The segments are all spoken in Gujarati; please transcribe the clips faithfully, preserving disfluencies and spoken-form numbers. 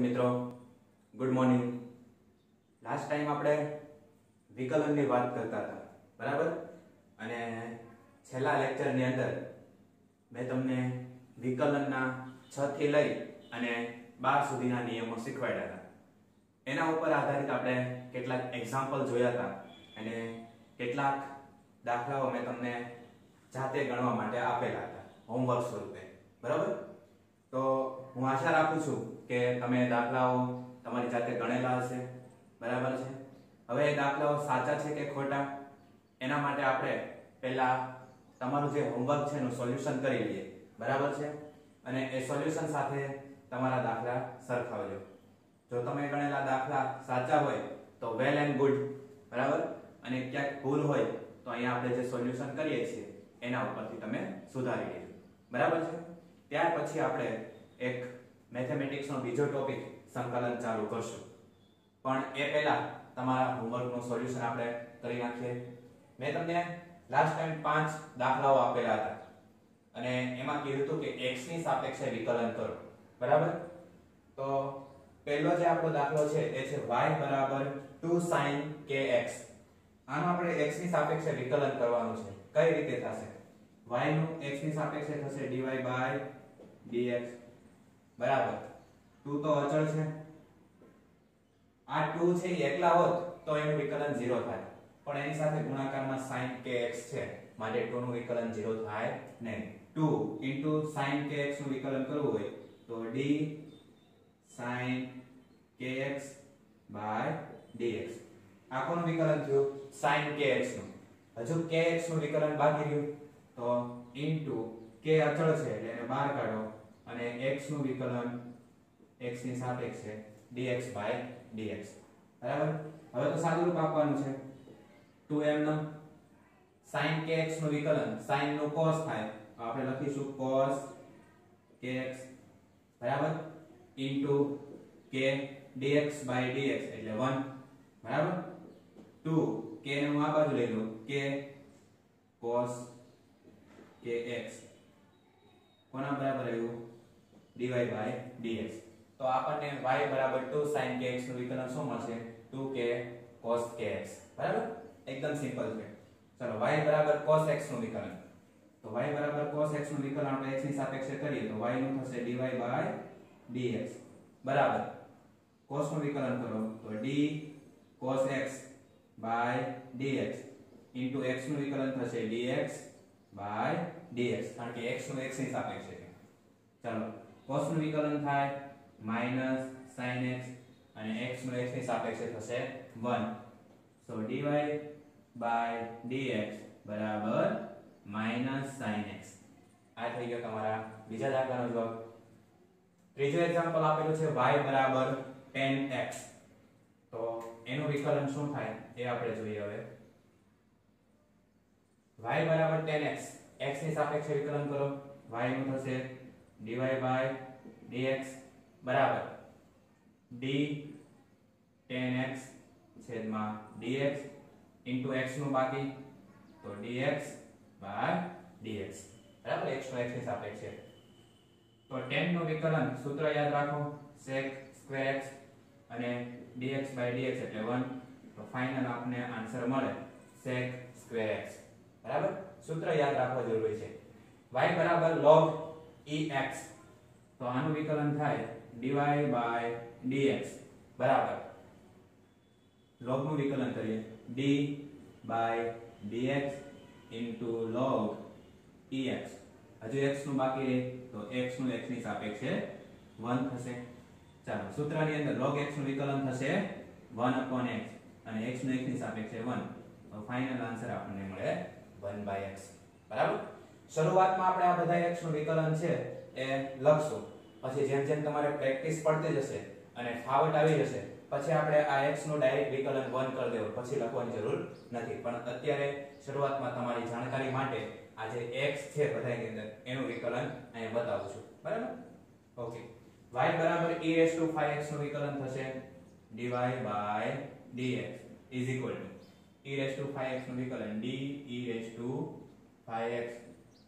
મિત્રો, ગુડ મોર્નિંગ. લાસ્ટ ટાઈમ આપણે વિકલનની વાત કરતા હતા, બરાબર? અને છેલ્લા લેક્ચરની અંદર મેં તમને વિકલનના છ થી લઈ અને બાર સુધીના નિયમો શીખવાડ્યા હતા. એના ઉપર આધારિત આપણે કેટલાક એક્ઝામ્પલ જોયા હતા અને કેટલાક દાખલાઓ મેં તમને જાતે ગણવા માટે આપેલા હતા હોમવર્ક સ્વરૂપે, બરાબર? તો હું આશા રાખું છું કે તમે દાખલાઓ તમારી જાતે ગણેલા હશે, બરાબર છે? હવે એ દાખલાઓ સાચા છે કે ખોટા એના માટે આપણે પહેલા તમારું જે હોમવર્ક છે એનું સોલ્યુશન કરી લઈએ, બરાબર છે? અને એ સોલ્યુશન સાથે તમારા દાખલા સરખાવજો. જો તમે ગણેલા દાખલા સાચા હોય તો વેલ એન્ડ ગુડ, બરાબર? અને ક્યાંક ભૂલ હોય તો અહીંયા આપણે જે સોલ્યુશન કરીએ છીએ એના ઉપરથી તમે સુધારી લેજો, બરાબર છે? ત્યાર પછી આપણે એક મેથેમેટિક્સનો બીજો ટોપિક સંકલન ચાલુ કરશું. પણ એ પહેલા તમારા હોમવર્કનું સોલ્યુશન આપણે કરી નાખીએ. મેં તમને લાસ્ટ ટાઈમ પાંચ દાખલાઓ આપેલા હતા અને એમાં કીધું હતું કે x ની સાપેક્ષે વિકલન કરો, બરાબર? તો પહેલો જે આપણો દાખલો છે એ છે y બરાબર ટુ sin kx. આનો આપણે x ની સાપેક્ષે વિકલન કરવાનું છે. કઈ રીતે થશે? y નું x ની સાપેક્ષે થશે dy by dx, બરાબર? ટુ તો અચળ છે. આ ટુ છે એ એકલા હોત તો એનું વિકલન ઝીરો થાય, પણ એની સાથે ગુણાકારમાં sin kx છે માટે ટુ નું વિકલન ઝીરો થાય નહીં. ટુ into sin kx નું વિકલન કરવું હોય તો d sin kx by dx. આખોનું વિકલન થયું sin kx નું. હજુ kx નું વિકલન બાકી રહ્યું તો into k અચળ છે એટલે એને બહાર કાઢો અને x નું વિકલન x ની સાપેક્ષે dx by dx, બરાબર? હવે તો સાદું રૂપ આપવાનું છે. ટુ m નો sin kx નું વિકલન sin નું cos થાય તો આપણે લખીશું cos kx, બરાબર? into k dx by dx એટલે વન, બરાબર? ટુ k ને હું આ બાજુ લઈ લઉં k cos kx કોના બરાબર આવ્યું? dy by dx. તો આપણને y બરાબર ટુ sin kx નું વિકલન શું મળશે? ટુ k cos kx, બરાબર? એકદમ સિમ્પલ છે. ચલો y બરાબર cos x નું વિકલન. તો y બરાબર cos x નું વિકલન આપણે x ની સાપેક્ષે કરીએ તો y નું થશે dy by dx, બરાબર? cos નું વિકલન કરો તો d cos x by dx into x નું વિકલન થશે dx by dx, કારણ કે x નું x ની સાપેક્ષે છે. ચાલો cos નું વિકલન થાય minus sin x અને x નું x ની સાપેક્ષે થશે one. so dy by dx બરાબર minus sin x. આ થઈ ગયો તમારા બીજા દાખલાનો જવાબ. ત્રીજો એક્ઝામ્પલ આપેલું છે y બરાબર tan x. તો એનું વિકલન શું થાય એ આપણે જોઈએ. હવે y બરાબર tan x, x ની સાપેક્ષે વિકલન કરો. y નું થશે dy by dx બરાબર d tan x છેદમાં dx into x નું બાકી તો dx by dx, બરાબર? x નો x ની સાપેક્ષે. તો tan નું વિકલન સૂત્ર યાદ રાખો sec square x અને dx by dx એટલે વન. તો ફાઇનલ આપને આન્સર મળે sec square x, બરાબર? સૂત્ર યાદ રાખવા જરૂરી છે. y બરાબર log ex. તો આનું વિકલન થાય dy by dx બરાબર log નું વિકલન કરીએ d by dx into log ex. હજુ x નું બાકી રહે તો x નું x ની સાપેક્ષે વન થશે. ચાલો સૂત્રની અંદર log x નું વિકલન થશે વન upon x અને x નું x ની સાપેક્ષે વન. તો ફાઇનલ આન્સર આપણને મળે વન by x, બરાબર? શરૂઆતમાં આપણે આ બધા x નું વિકલન છે એ લખશું. પછી જેમ જેમ તમારે પ્રેક્ટિસ પડતી જશે અને ફાવટ આવી જશે પછી આપણે આ x નું ડાયરેક્ટ વિકલન વન કરી દેવું, પછી લખવાની જરૂર નથી. પણ અત્યારે શરૂઆતમાં તમારી જાણકારી માટે આ જે x છે બધાની અંદર એનું વિકલન અહીંયા બતાવું છું, બરાબર? ઓકે. y બરાબર e raised to five x નું વિકલન થશે dy by dx is equal to e raised to five x નું વિકલન d e raised to five x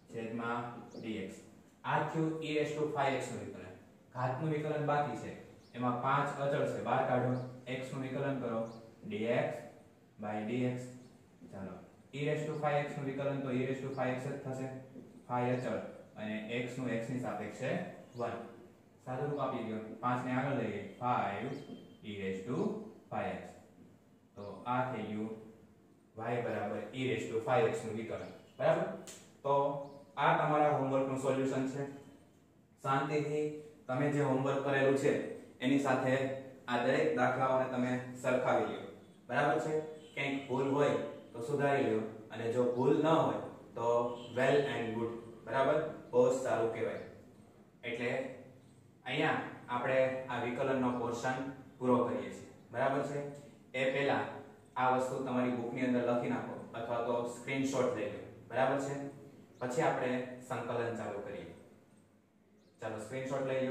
છેદમાં dx. આ થયું e raised to five x નું વિકલન. ઘાતનું વિકલન બાકી છે એમાં પાંચ અચળ છે, બહાર કાઢો, x નું વિકલન કરો dx by dx. ચાલો e raised to five x નું વિકલન તો e raised to five x જ થશે, five અચળ અને x નું x ની સાપેક્ષે one. સાદું રૂપ આપી દો, પાંચ ને આગળ લઈએ, five e raised to five x. તો આ થઈ ગયું y બરાબર e raised to five x નું વિકલન. બરાબર, તો આ તમારા હોમવર્ક નું સોલ્યુશન છે. શાંતિથી તમે જે હોમવર્ક કરેલું છે એની સાથે આ દરેક દાખલાઓને તમે સરખાવી લો. બરાબર છે, કંઈક ભૂલ હોય તો સુધારી લો, અને જો ભૂલ ન હોય તો વેલ એન્ડ ગુડ. બરાબર, બહુ સારું કહેવાય. એટલે અહીંયા આપણે આ વિકલનનો પોર્શન પૂરો કરીએ છીએ. બરાબર છે, એ પહેલા આ વસ્તુ તમારી બુકની અંદર લખી નાખો અથવા તો સ્ક્રીનશોટ લઈ લો. બરાબર છે, પછી આપણે સંકલન ચાલુ કરીએ. ચાલો સ્ક્રીનશોટ લઈ લો.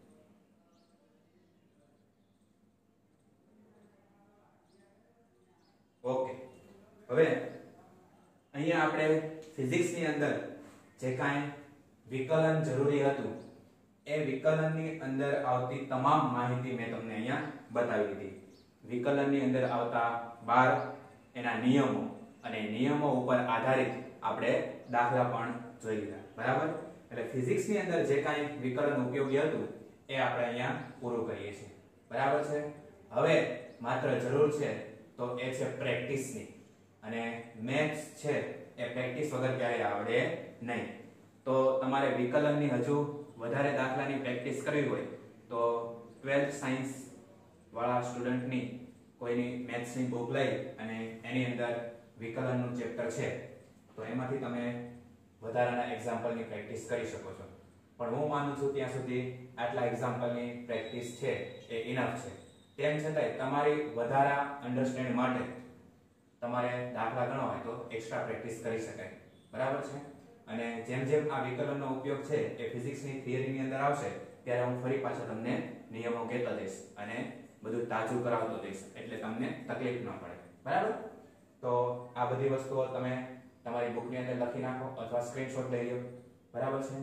ઓકે, હવે અહીંયા આપણે ફિઝિક્સ ની અંદર જે કાંઈ વિકલન જરૂરી હતું એ વિકલનની અંદર આવતી તમામ માહિતી મેં તમને અહીંયા બતાવી દીધી. વિકલનની અંદર આવતા બાર એના નિયમો અને નિયમો ઉપર આધારિત આપણે દાખલા પણ જોઈ લીધા. બરાબર, એટલે ફિઝિક્સ ની અંદર જે કાંઈ વિકલન ઉપયોગી હતું એ આપણે અહીંયા પૂરું કરીએ છીએ. બરાબર છે, હવે માત્ર જરૂર છે તો એ છે પ્રેક્ટિસની, અને મેથ્સ છે એ પ્રેક્ટિસ વગર ક્યારેય આવડે નહીં. તો તમારે વિકલનની હજુ વધારે દાખલાની પ્રેક્ટિસ કરવી હોય તો ટ્વેલ્થ સાયન્સ વાળા સ્ટુડન્ટની કોઈની મેથ્સની બુક લઈ અને એની અંદર વિકલનનું ચેપ્ટર છે તો એમાંથી તમે વધારાના એક્ઝામ્પલની પ્રેક્ટિસ કરી શકો છો. પણ હું માનું છું ત્યાં સુધી આટલા એક્ઝામ્પલની પ્રેક્ટિસ છે એ ઇનફ છે. તેમ છતાંય તમારી વધારા અન્ડરસ્ટેન્ડ માટે તમારે દાખલા ગણવા હોય તો એક્સ્ટ્રા પ્રેક્ટિસ કરી શકાય. બરાબર છે, અને જેમ જેમ આ વિકલનનો ઉપયોગ છે એ ફિઝિક્સની થિયરીની અંદર આવશે ત્યારે હું ફરી પાછા તમને નિયમો કહેતો જઈશ અને બધું તાજું કરાવતો જઈશ, એટલે તમને તકલીફ ન પડે. બરાબર, તો આ બધી વસ્તુઓ તમે તમારી બુકની અંદર લખી નાખો અથવા સ્ક્રીનશોટ લઈ લો. બરાબર છે,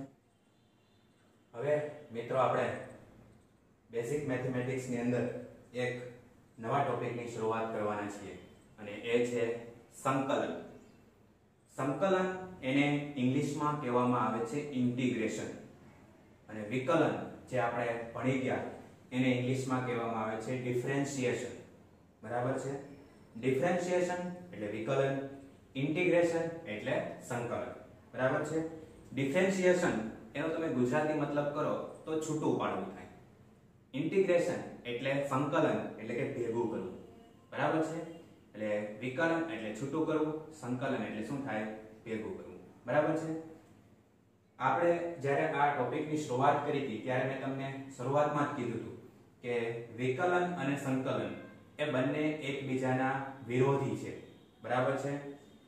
હવે મિત્રો આપણે બેઝિક મેથેમેટિક્સ ની અંદર એક નવા ટોપિકની શરૂઆત કરવાના છીએ અને એ છે સંકલન. સંકલન એને ઇંગ્લિશમાં કહેવામાં આવે છે ઇન્ટિગ્રેશન, અને વિકલન જે આપણે ભણી ગયા એને ઇંગ્લિશમાં કહેવામાં આવે છે ડિફરન્શિએશન. બરાબર છે, ડિફરન્શિએશન એટલે વિકલન, ઇન્ટિગ્રેશન એટલે સંકલન. બરાબર છે, ડિફરન્શિએશન એનો તમે ગુજરાતી મતલબ કરો તો છૂટું પાડવું થાય. ઇન્ટિગ્રેશન એટલે સંકલન એટલે કે ભેગું કરવું. બરાબર છે, એટલે વિકલન એટલે છૂટું કરવું, સંકલન એટલે શું થાય? ભેગું કરવું. બરાબર છે, આપણે જ્યારે આ ટોપિકની શરૂઆત કરી હતી ત્યારે મેં તમને શરૂઆતમાં જ કીધું હતું કે વિકલન અને સંકલન એ બંને એકબીજાના વિરોધી છે. બરાબર છે,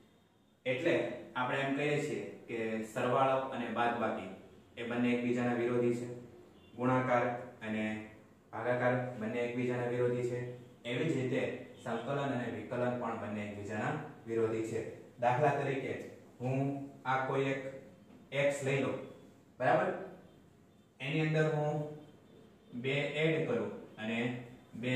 એટલે આપણે એમ કહીએ છીએ કે સરવાળો અને બાદબાકી એ બંને એકબીજાના વિરોધી છે, ગુણાકાર અને ભાગાકાર બંને એકબીજાના વિરોધી છે. એવી જ રીતે સંકલન અને વિકલન પણ બંને એકબીજાના વિરોધી છે. દાખલા તરીકે હું આ કોઈ એક x લઈ લઉં. બરાબર, એની અંદર હું બે એડ કરું અને બે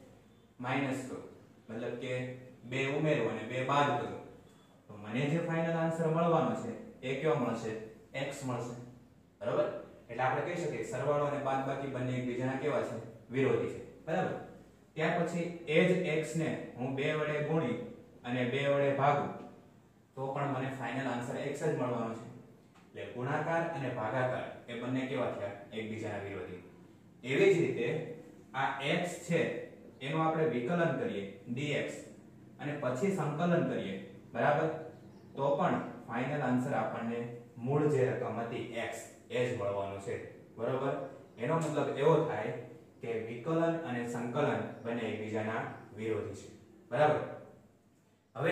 માઈનસ કરું, મતલબ કે બે ઉમેરું અને બે બાદ કરું, તો મને જે ફાઇનલ આન્સર મળવાનો છે એ કયો મળશે? x મળશે. બરાબર, એટલે આપણે કહી શકીએ સરવાળો અને બાદબાકી બંને એકબીજાના કેવા છે? વિરોધી છે. બરાબર, ત્યાર પછી એ જ x ને હું બે વડે ગુણી અને બે વડે ભાગું તો પણ મને ફાઇનલ આન્સર x જ મળવાનો છે. એટલે ગુણાકાર અને ભાગાકાર એ બંને કેવા થયા? એકબીજાના વિરોધી. એવી જ રીતે આ x છે એનું આપણે વિકલન કરીએ dx અને પછી સંકલન કરીએ, બરાબર, તો પણ ફાઇનલ આન્સર આપણને મૂળ જે રકમ હતી x એ જ મળવાનો છે. બરોબર, એનો મતલબ એવો થાય કે વિકલન અને સંકલન બંને એકબીજાના વિરોધી છે. બરાબર, હવે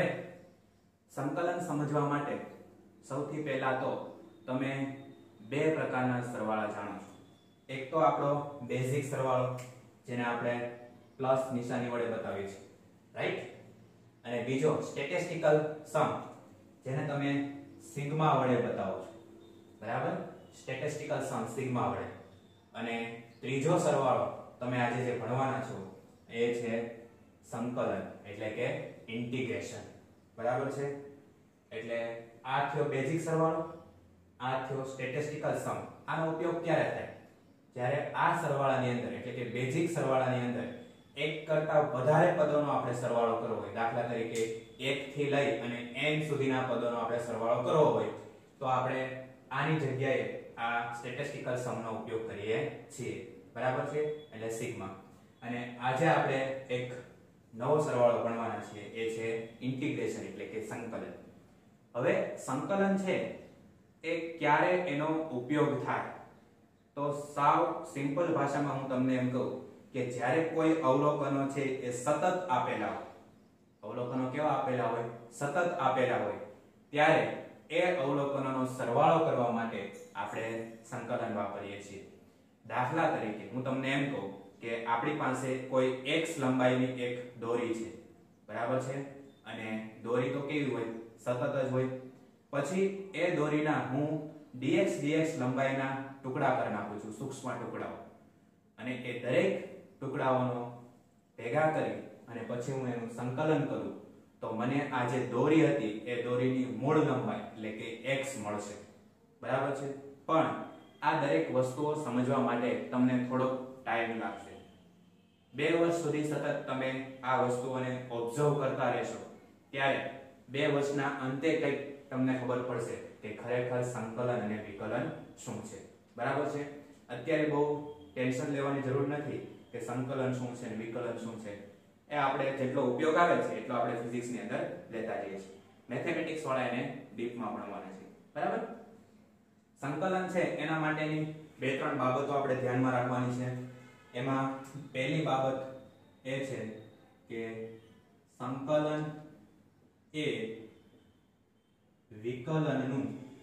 સંકલન સમજવા માટે સૌથી પહેલા તો તમે બે પ્રકારના સરવાળા જાણો છો. એક તો આપણો બેઝિક સરવાળો જેને આપણે પ્લસ નિશાની વડે બતાવીએ છીએ, રાઈટ, અને બીજો સ્ટેટિસ્ટિકલ સમ જેને તમે સિગ્મા વડે બતાવો છો. બરાબર, સ્ટેટિસ્ટિકલ સમ સિગ્મા વડે. અને ત્રીજો સરવાળો તમે આજે જે ભણવાના છો એ છે સંકલન એટલે કે ઇન્ટિગ્રેશન, બરાબર છે? એટલે આ થયો બેઝિક સરવાળો, આ થયો સ્ટેટિસ્ટિકલ સમ. આનો ઉપયોગ ક્યારે થાય? જ્યારે આ સરવાળાની અંદર એટલે કે બેઝિક સરવાળાની અંદર એક કરતા વધારે પદોનો આપણે સરવાળો કરવો હોય, દાખલા તરીકે એક થી લઈ અને n સુધીના પદોનો આપણે સરવાળો કરવો હોય, તો આપણે આની જગ્યાએ આ સ્ટેટિસ્ટિકલ સમનો ઉપયોગ કરીએ છીએ, બરાબર છે? એટલે સિગ્મા. અને આજે આપણે એક નવો સરવાળો ભણવાના છીએ, એ છે ઇન્ટિગ્રેશન એટલે કે સંકલન. હવે સંકલન છે એ ક્યારે એનો ઉપયોગ થાય? તો સાવ સિમ્પલ ભાષામાં હું તમને એમ કહું કે જ્યારે કોઈ અવલોકનો છે એ સતત આપેલા હોય, અવલોકનો કેવા આપેલા હોય? સતત આપેલા હોય, ત્યારે એ અવલોકનોનો સરવાળો કરવા માટે આપણે સંકલન વાપરીએ છીએ. દાખલા તરીકે હું તમને એમ કહું કે આપણી પાસે કોઈ x લંબાઈની એક દોરી છે, બરાબર છે? અને દોરી તો કેવી હોય? સતત જ હોય. પછી એ દોરીના હું dx dx લંબાઈના ટુકડા કરી નાખું છું, સૂક્ષ્મ ટુકડાઓ, અને એ દરેક ટુકડાઓનો ભેગા કરી અને પછી હું એનું સંકલન કરું તો મને આ જે દોરી હતી એ દોરીની મૂળ લંબાઈ એટલે કે x મળશે, બરાબર છે? પણ આ દરેક વસ્તુઓ સમજવા માટે તમને થોડો ટાઈમ લાગશે. બે વર્ષ સુધી સતત તમે આ વસ્તુઓને ઓબ્ઝર્વ કરતા રહેશો, ત્યારે બે વર્ષના અંતે કંઈક તમને ખબર પડશે કે ખરેખર સંકલન અને વિકલન શું છે, બરાબર છે? અત્યારે બહુ ટેન્શન લેવાની જરૂર નથી કે સંકલન શું છે અને વિકલન શું છે. એ આપણે જેટલો ઉપયોગ આવે છે એટલો આપણે ફિઝિક્સ ની અંદર લેતા જઈએ છીએ. મેથેમેટિક્સ વાળા એને ડીપમાં ભણવાના છે, બરાબર? સંકલન છે એના માટેની બે ત્રણ બાબતો આપણે ધ્યાનમાં રાખવાની છે. એમાં પહેલી બાબત એ છે કે સંકલન એ વિકલનનું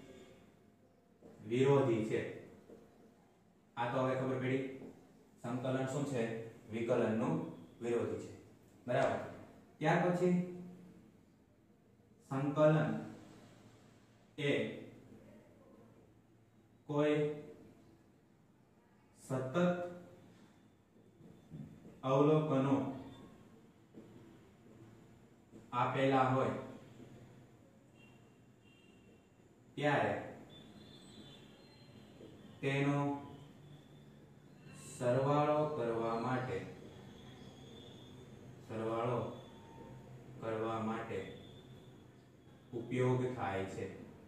વિરોધી છે. આ તો હવે ખબર પડી, સંકલન શું છે? વિકલનનું વિરોધી છે, બરાબર? ત્યાર પછી સંકલન એ કોઈ સતત અવલોકનો આપેલા હોય ત્યારે તેનો સરવાળો કરવા માટે સરવાળો કરવા માટે ઉપયોગ થાય છે,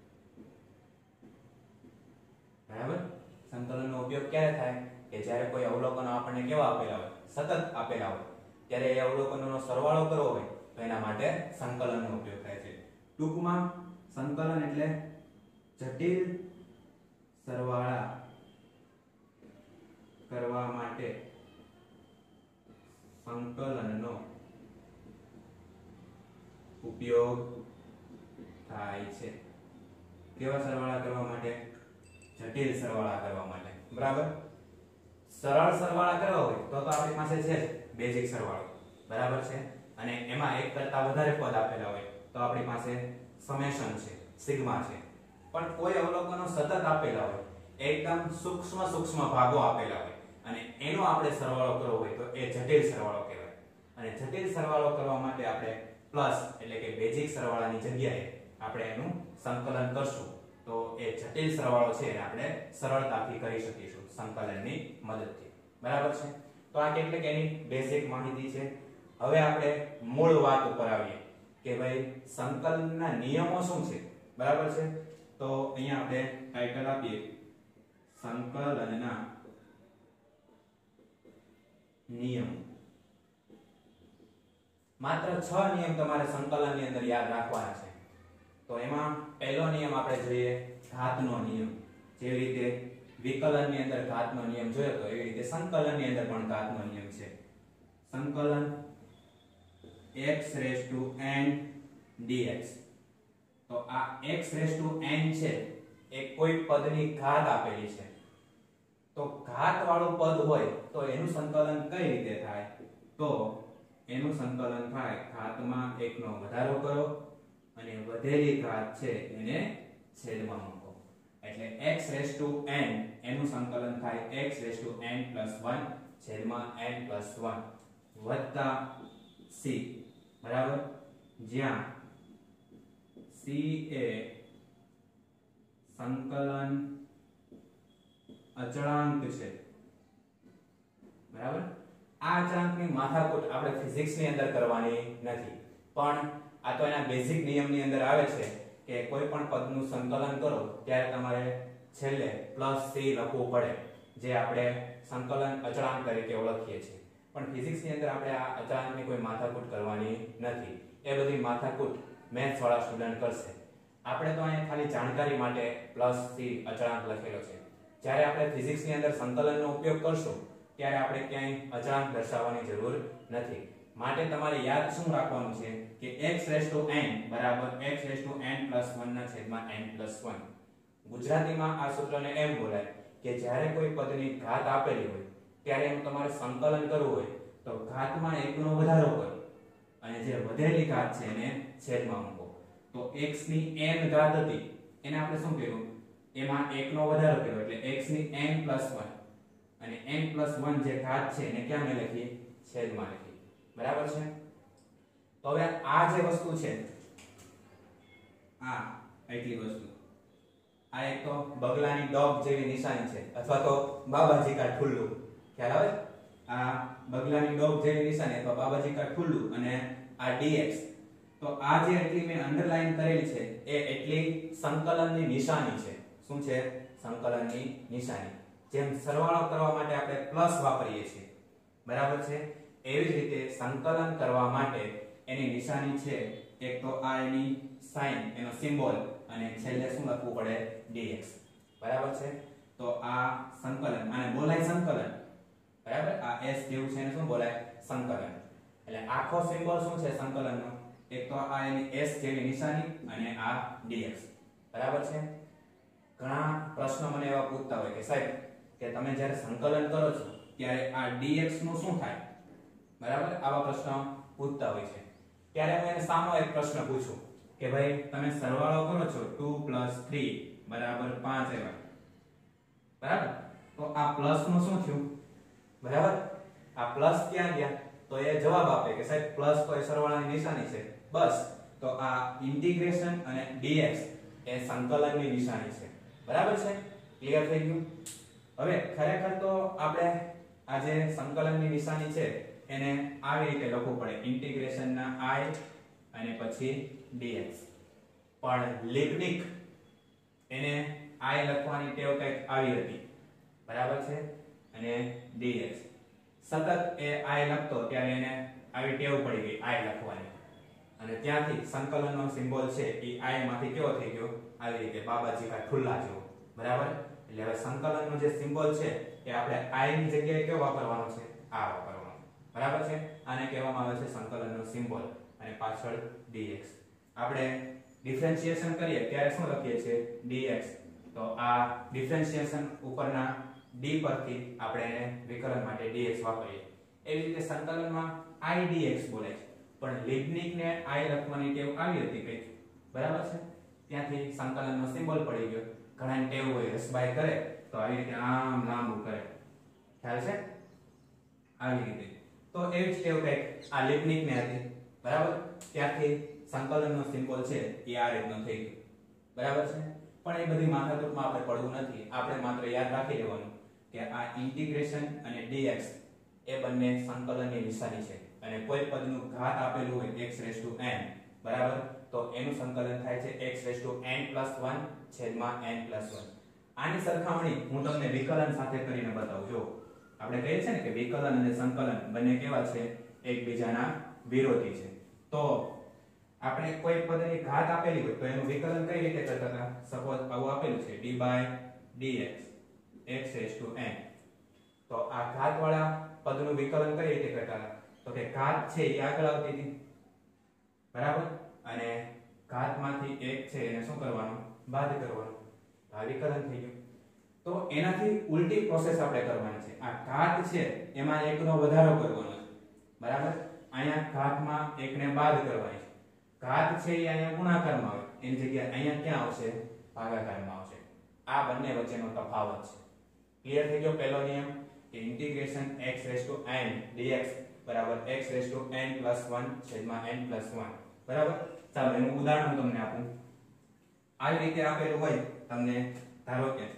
બરાબર? સંકલનનો ઉપયોગ ક્યારે થાય? કે જ્યારે કોઈ અવલોકનો આપણને કેવા આપેલા હોય? સતત આપેલા હોય, ત્યારે એ અવલોકનોનો સરવાળો કરવો હોય તો એના માટે સંકલનનો ઉપયોગ થાય છે. ટૂંકમાં સંકલન એટલે જટિલ સરવાળા કરવા માટે સંકલનનો ઉપયોગ થાય છે. કેવા સરવાળા કરવા માટે? જટિલ સરવાળા કરવા માટે, બરાબર? સરળ સરવાળા કરવા હોય તો તો આપણી પાસે છે બેઝિક સરવાળો, બરાબર છે? અને એમાં એક કરતા વધારે પદ આપેલા હોય તો આપણી પાસે સમેશન છે, સિગ્મા છે. પણ કોઈ અવલોકનો સતત આપેલા હોય, એકદમ સૂક્ષ્મ સૂક્ષ્મ ભાગો આપેલા હોય અને એનો આપણે સરવાળો કરવો હોય તો એ જટિલ સરવાળો કહેવાય. અને જટિલ સરવાળો કરવા માટે આપણે પ્લસ એટલે કે બેઝિક સરવાળાની જગ્યાએ આપણે એનું સંકલન કરશું તો એ જટિલ સરવાળો છે એને આપણે સરળતાથી કરી શકીશું સંકલનની મદદથી, બરાબર છે? તો આ કેટલીક એની બેઝિક માહિતી છે. હવે આપણે મૂળ વાત ઉપર આવીએ કે ભાઈ સંકલનના નિયમો શું છે, બરાબર છે? તો અહીંયા આપણે ટાઇટલ આપીએ સંકલનના નિયમ. માત્ર છ નિયમ તમારે સંકલનની અંદર યાદ રાખવાના છે. તો એમાં પહેલો નિયમ આપણે જોઈએ ઘાતનો નિયમ. જેવી રીતે વિકલનની અંદર ઘાતનો નિયમ જોયો તો એવી રીતે સંકલનની અંદર પણ ઘાતનો નિયમ છે. સંકલન x raised to n dx. તો આ x raised to n છે એ કોઈ પદની ઘાત આપેલી છે. તો ઘાત વાળું પદ હોય તો એનું સંકલન કઈ રીતે થાય? તો એનું સંકલન થાય ઘાતમાં એક નો વધારો કરો અને વધેલી ઘાત છે એને છેદમાં મૂકો. એટલે x raised to n એનું સંકલન થાય x raised to n plus one છેદમાં n પ્લસ વન વત્તા c બરાબર, જ્યાં c એ સંકલન અચળાંક છે બરાબર. આ અચળાંકની માથાકૂટ આપણે ફિઝિક્સ ની અંદર કરવાની નથી, પણ આ તો એના બેઝિક નિયમની અંદર આવે છે કે કોઈ પણ પદનું સંકલન કરો ત્યારે તમારે છેલ્લે પ્લસ c લખવું પડે, જે આપણે સંકલન અચળાંક તરીકે ઓળખીએ છીએ. પણ ફિઝિક્સ ની અંદર આપણે આ અચળાંકની કોઈ માથાકૂટ કરવાની નથી. એ બધી માથાકૂટ મેથ્સ વાળા સ્ટુડન્ટ કરશે. આપણે તો અહીંયા ખાલી જાણકારી માટે પ્લસ c અચળાંક લખેલો છે. જ્યારે આપણે ફિઝિક્સ ની અંદર સંકલનનો ઉપયોગ કરશું ત્યારે આપણે ક્યાંય અચળાંક દર્શાવવાની જરૂર નથી. માટે તમારે યાદ શું રાખવાનું છે કે x રેઝ ટુ n બરાબર x raise to n plus one ના છેદમાં n પ્લસ વન. ગુજરાતીમાં આ સૂત્રને એમ બોલાય કે જ્યારે કોઈ પદની ઘાત આપેલી હોય ત્યારે એનું તમારે સંકલન કરવું હોય તો ઘાતમાં એકનો વધારો કરો અને જે વધેલી ઘાત છે એને છેદમાં મૂકો. તો x ની n ઘાત હતી એને આપણે શું કર્યું, એમાં એકનો વધારો કર્યો એટલે x ની n પ્લસ વન અને n પ્લસ વન જે ઘાત છે એને ક્યાં મેં લખી, છેદમાં લખી. બરાબર છે. તો હવે આ જે વસ્તુ છે આ એટલી વસ્તુ આ એક તો બગલાની ડોગ જેવી નિશાની છે અથવા તો બાબાજી કા ઠુલ્લુ, ખ્યાલ આવે? આ બગલાની ડોગ જેવી નિશાની અથવા બાબાજી કા ઠુલ્લુ અને આ dx. તો આ જે એટલી મેં અંડરલાઈન કરેલી છે એ એટલી સંકલનની નિશાની છે. શું છે? સંકલનની નિશાની. જેમ સરવાળો કરવા માટે આપણે પ્લસ વાપરીએ છીએ બરાબર છે, એવી જ રીતે સંકલન કરવા માટે એની નિશાની છે એક તો આ એની સાઇન એનો સિમ્બોલ અને છેલ્લે શું લખવું પડે, dx. બરાબર છે. તો આ સંકલન આને બોલાય સંકલન બરાબર. આ s જેવું છે એને શું બોલાય, સંકલન. એટલે આખો સિમ્બોલ શું છે સંકલનનો, એક તો આ એની s જેવી નિશાની અને આ dx. બરાબર છે. ઘણા પ્રશ્નો મને એવા પૂછતા હોય કે સાહેબ કે તમે જ્યારે સંકલન કરો છો ત્યારે આ dx નું શું થાય, બરાબર. આવા પ્રશ્નો પૂછતા હોય છે. ત્યારે હું એને સામો એક પ્રશ્ન પૂછું કે ભાઈ તમે સરવાળો કરો છો ટુ પ્લસ થ્રી બરાબર પાંચ એવા બરાબર. તો આ પ્લસ નું શું થયું, બરાબર. આ પ્લસ ક્યાં ગયા, તો એ જવાબ આપે કે સાહેબ પ્લસ તો એ સરવાળાની નિશાની છે બસ. તો આ ઇન્ટિગ્રેશન અને dx એ સંકલનની નિશાની છે. બરાબર છે. ક્લિયર થઈ ગયું? હવે ખરેખર તો આપણે આ જે સંકલનની નિશાની છે એને આવી રીતે લખવું પડે, ઇન્ટિગ્રેશન ના i અને પછી dx. પણ લીબનિક એને i લખવાની ટેવ કંઈક આવી હતી બરાબર છે, અને dx સતત એ i લખતો ત્યારે એને આવી ટેવ પડી ગઈ i લખવાની અને ત્યાંથી સંકલનનો સિમ્બોલ છે એ i માંથી કેવો થઈ ગયો, આવી રીતે બાબાજી કા ઠુલ્લા જેવો. બરાબર. એટલે હવે સંકલનનો જે સિમ્બોલ છે એ આપણે i ની જગ્યાએ કેવો વાપરવાનો છે, આ વાપરવાનો. બરાબર છે. આને કહેવામાં આવે છે સંકલનનો સિમ્બોલ અને પાછળ dx. આપણે ડિફરન્શિએશન કરીએ ત્યારે શું લખીએ છીએ, dx. તો આ ડિફરન્શિએશન ઉપરના d પરથી આપણે એને વિકલન માટે dx વાપરીએ. એવી રીતે સંકલનમાં i dx બોલે છે, પણ લીબનિકને i લખવાની ટેવ આવી હતી કંઈક બરાબર છે, ત્યાંથી સંકલનનો સિમ્બોલ પડી ગયો. ઘણાની ટેવ હોય રસબાઈ કરે તો આવી રીતે આમ લાંબુ કરે, ખ્યાલ છે? આવી રીતે. તો એવી જ ટેવ કંઈક આ લીબનિકને હતી બરાબર. ત્યારથી સંકલનનો સિમ્બોલ છે એ આ રીતનો થઈ ગયો. બરાબર છે. પણ એ બધી માથાકૂટમાં આપણે પડવું નથી. આપણે માત્ર યાદ રાખી લેવાનું કે આ ઇન્ટિગ્રેશન અને dx એ બંને સંકલનની નિશાની છે અને કોઈ પદનું ઘાત આપેલું હોય x રેઝ ટુ n બરાબર, તો એનું સંકલન થાય છે x raise to n plus one છેદમાં n પ્લસ વન. આની સરખામણી હું તમને વિકલન સાથે કરીને બતાવું. જો આપણે કહીએ છીએ ને કે વિકલન અને સંકલન બંને કેવા છે, એકબીજાના વિરોધી છે. તો આપણે કોઈ પદની ઘાત આપેલી હોય તો એનું વિકલન કઈ રીતે કરતા હતા, સપોઝ આવું આપેલું છે d by dx x raise to n. તો આ ઘાત વાળા પદનું વિકલન કઈ રીતે કરતા હતા, તો કે ઘાત છે એ આગળ આવતી હતી બરાબર, અને ઘાતમાંથી એક છે એને શું કરવાનું, બાદ કરવાનું. આ વિકલન થઈ ગયું. તો એનાથી ઉલટી પ્રોસેસ આપણે કરવાની છે. આ ઘાત છે એમાં એકનો વધારો કરવાનો છે બરાબર. અહીંયા ઘાતમાં એકને બાદ કરવાની છે. ઘાત છે એ અહીંયા ગુણાકારમાં આવે એની જગ્યાએ અહીંયા ક્યાં આવશે, ભાગાકારમાં આવશે. આ બંને વચ્ચેનો તફાવત છે. ક્લિયર થઈ ગયો પહેલો નિયમ. કે integration x raise to n dx બરાબર x raise to n plus one છેદમાં n પ્લસ વન બરાબર. ચાલો એનું ઉદાહરણ હું તમને આપું. આવી રીતે આપેલું હોય તમને, ધારો કે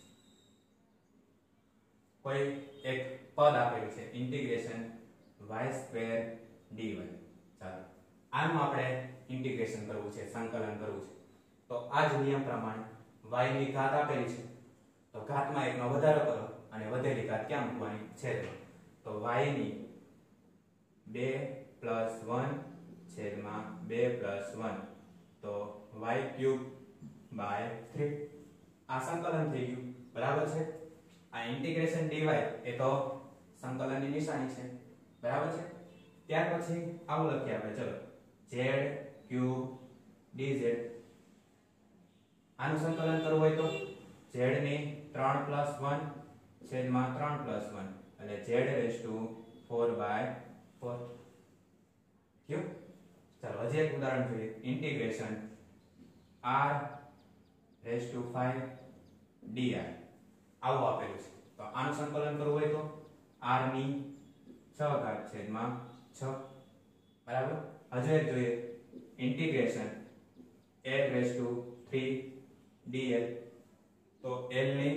કોઈ એક પદ આપેલું છે ઇન્ટિગ્રેશન y સ્ક્વેર dy. ચાલો આનું આપણે ઇન્ટિગ્રેશન કરવું છે, સંકલન કરવું છે. તો આ જ નિયમ પ્રમાણે y ની ઘાત આપેલી છે તો ઘાતમાં એકનો વધારો કરો અને વધેલી ઘાત ક્યાં મૂકવાની? છેદમાં. તો y ની બે પ્લસ વન છેદમાં બે પ્લસ વન તો y ક્યુબ બાય થ્રી. આ સંકલન થઈ ગયું બરાબર છે. આ ઇન્ટિગ્રેશન dy એ તો સંકલનની નિશાની છે બરાબર છે. ત્યાર પછી આવું લખીએ આપણે, ચલો z ક્યુબ dz. આનું સંકલન કરવું હોય તો z ની ત્રણ પ્લસ વન છેદમાં ત્રણ પ્લસ વન એટલે z raise to four by four. ક્યું? ચાલો હજી એક ઉદાહરણ જોઈએ. Integration r raise to five d આવું આપેલું છે. તો આનું સંકલન કરવું હોય તો r ની છ ઘાત છેદમાં છ બરાબર. હજુ એક જોઈએ integration l raise to three dl. તો l ની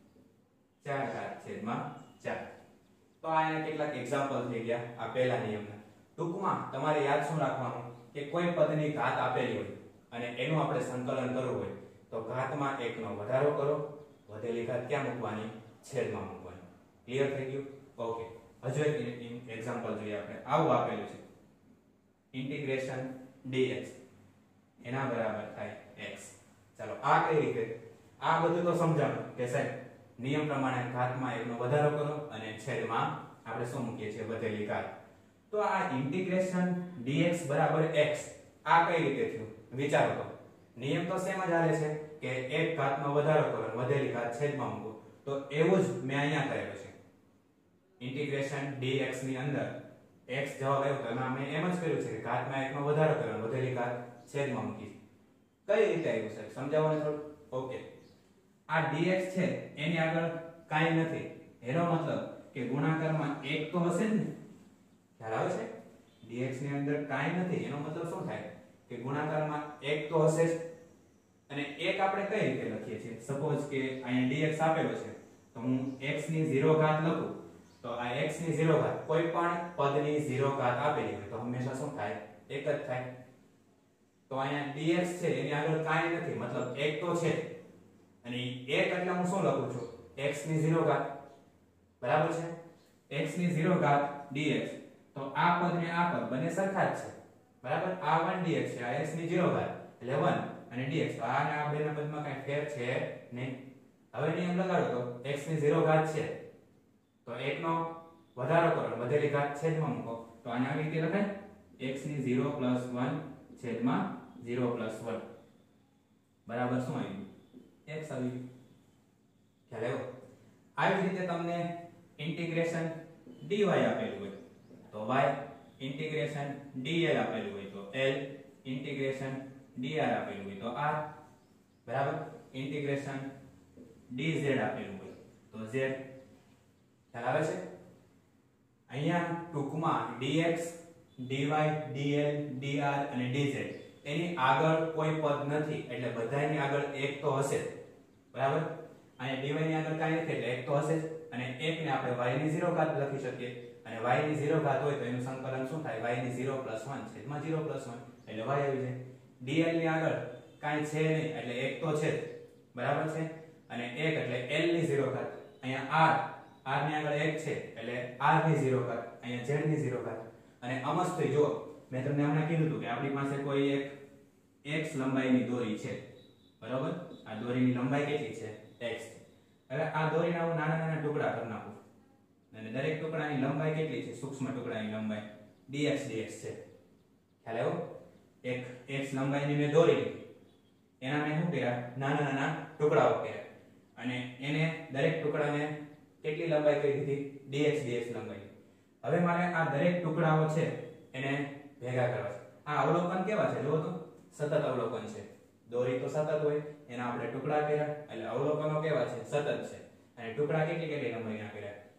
ચાર ઘાત છેદમાં ચાર. તો આ એના કેટલાક એક્ઝામ્પલ થઈ ગયા આ પહેલા નિયમના. ટૂંકમાં તમારે યાદ શું રાખવાનું કે કોઈ પદની ઘાત આપેલી હોય અને એનું આપણે સંકલન કરવું હોય તો ઘાતમાં એકનો વધારો કરો, વધેલી ઘાત ક્યાં મૂકવાની? છેદમાં મૂકવાની. ક્લિયર થઈ ગયું? ઓકે. હજુ એક એક્ઝામ્પલ જોઈએ આપણે. આવું આપેલું છે ઇન્ટિગ્રેશન dx એના બરાબર થાય x. ચાલો આ કઈ રીતે? આ બધું તો સમજાણું કે સાહેબ નિયમ પ્રમાણે ઘાતમાં એકનો વધારો કરો અને છેદમાં આપણે શું મૂકીએ છીએ? વધેલી ઘાત. તો આ ઇન્ટિગ્રેશન dx બરાબર x આ કઈ રીતે થયું? વિચારો તો. નિયમ તો સેમ જ હાલે છે કે એક ઘાતનો વધારો કરો અને વધેલી ઘાત છેદમાં મૂકો. તો એવું જ મેં અહીંયા કરેલું છે. ઇન્ટિગ્રેશન dx ની અંદર x જવાબ આવ્યો તો એમાં મેં એમ જ કર્યું છે કે ઘાતમાં એકનો વધારો કરો અને વધેલી ઘાત છેદમાં મૂકી. કઈ રીતે આવ્યું છે સમજાવો ને થોડું. ઓકે. આ dx છે એની આગળ કાંઈ નથી. એનો મતલબ કે ગુણાકારમાં એક તો હશે જ ને. ખ્યાલ આવે છે? dx ની અંદર કાંઈ નથી એનો મતલબ શું થાય કે ગુણાકારમાં એક તો હશે જ. અને એક આપણે કઈ રીતે લખીએ છીએ? સપોઝ કે અહીંયા dx આપેલો છે તો હું x ની ઝીરો ઘાત લખું તો આ x ની ઝીરો ઘાત કોઈ પણ પદની ઝીરો ઘાત આપેલી હોય તો હંમેશા શું થાય? એક જ થાય. તો અહીંયા dx છે એની આગળ કાંઈ નથી મતલબ એક તો છે. અને એક એટલે હું શું લખું છું? x ની ઝીરો ઘાત બરાબર છે. x ની ઝીરો ઘાત dx. તો આ પદ ને આ પદ બંને સરખા જ છે બરાબર. આ વન dx છે, આ x ની ઝીરો ઘાત એટલે વન અને dx. તો આ ને આ બેના પદમાં કાંઈ ફેર છે નહીં. હવે નિયમ લગાડો તો x ની ઝીરો ઘાત છે તો એક નો વધારો કરો વધેલી ઘાત છેદમાં મૂકો. તો આને આવી રીતે લખાય x ની ઝીરો પ્લસ વન છેદમાં ઝીરો પ્લસ વન બરાબર શું આવ્યું? x આવ્યું. ખ્યાલ આવ્યો? આવી રીતે તમને ઇન્ટિગ્રેશન dy આપેલું હોય તો y, ઇન્ટિગ્રેશન dl આપેલું હોય તો l, ઇન્ટિગ્રેશન dr આપેલું હોય તો r બરાબર. ઇન્ટિગ્રેશન dz આપેલું હોય તો z. ખ્યાલ આવે છે? અહીંયા ટૂંકમાં dx, dy, dl, dr અને dz એની આગળ કોઈ પદ નથી એટલે બધાની આગળ એક તો હશે બરાબર. અહીંયા dy ની આગળ કાંઈ નથી એટલે એક તો હશે જ. અને એક ને આપણે y ની ઝીરો ઘાત લખી શકીએ અને y ની ઝીરો ઘાત હોય તો એનું સંકલન શું થાય? y ની ઝીરો પ્લસ વન છેદમાં ઝીરો પ્લસ વન એટલે y આવી જાય. dl ની આગળ કાંઈ છે નહીં એટલે એક તો છે બરાબર છે. અને એક એટલે l ની ઝીરો ઘાત. અહીંયા r r ની આગળ એક છે એટલે r ની ઝીરો ઘાત. અહીંયા z ની ઝીરો ઘાત. અને અમસ્ત જો મેં તમને હમણાં કીધું હતું કે આપણી પાસે કોઈ એક x લંબાઈની દોરી છે બરાબર. આ દોરીની લંબાઈ કેટલી છે? x. હવે આ દોરીના હું નાના નાના ટુકડા કરી નાખું અને દરેક ટુકડાની લંબાઈ કેટલી છે? સૂક્ષ્મ ટુકડાની લંબાઈ dx dx છે. ખ્યાલ આવ્યો? એક x લંબાઈની મેં દોરી લીધી એના મેં શું કર્યા? નાના નાના ટુકડાઓ કર્યા અને એને દરેક ટુકડાને કેટલી લંબાઈ કરી દીધી? dx dx લંબાઈ. હવે મારે આ દરેક ટુકડાઓ છે એને ભેગા કરવા છે. આ અવલોકન કેવા છે જુઓ તો? સતત અવલોકન છે. દોરી તો સતત હોય એના આપણે ટુકડા કર્યા એટલે અવલોકનો કેવા છે? સતત છે. અને ટુકડા કેટલી કેટલી લંબાઈના કર્યા?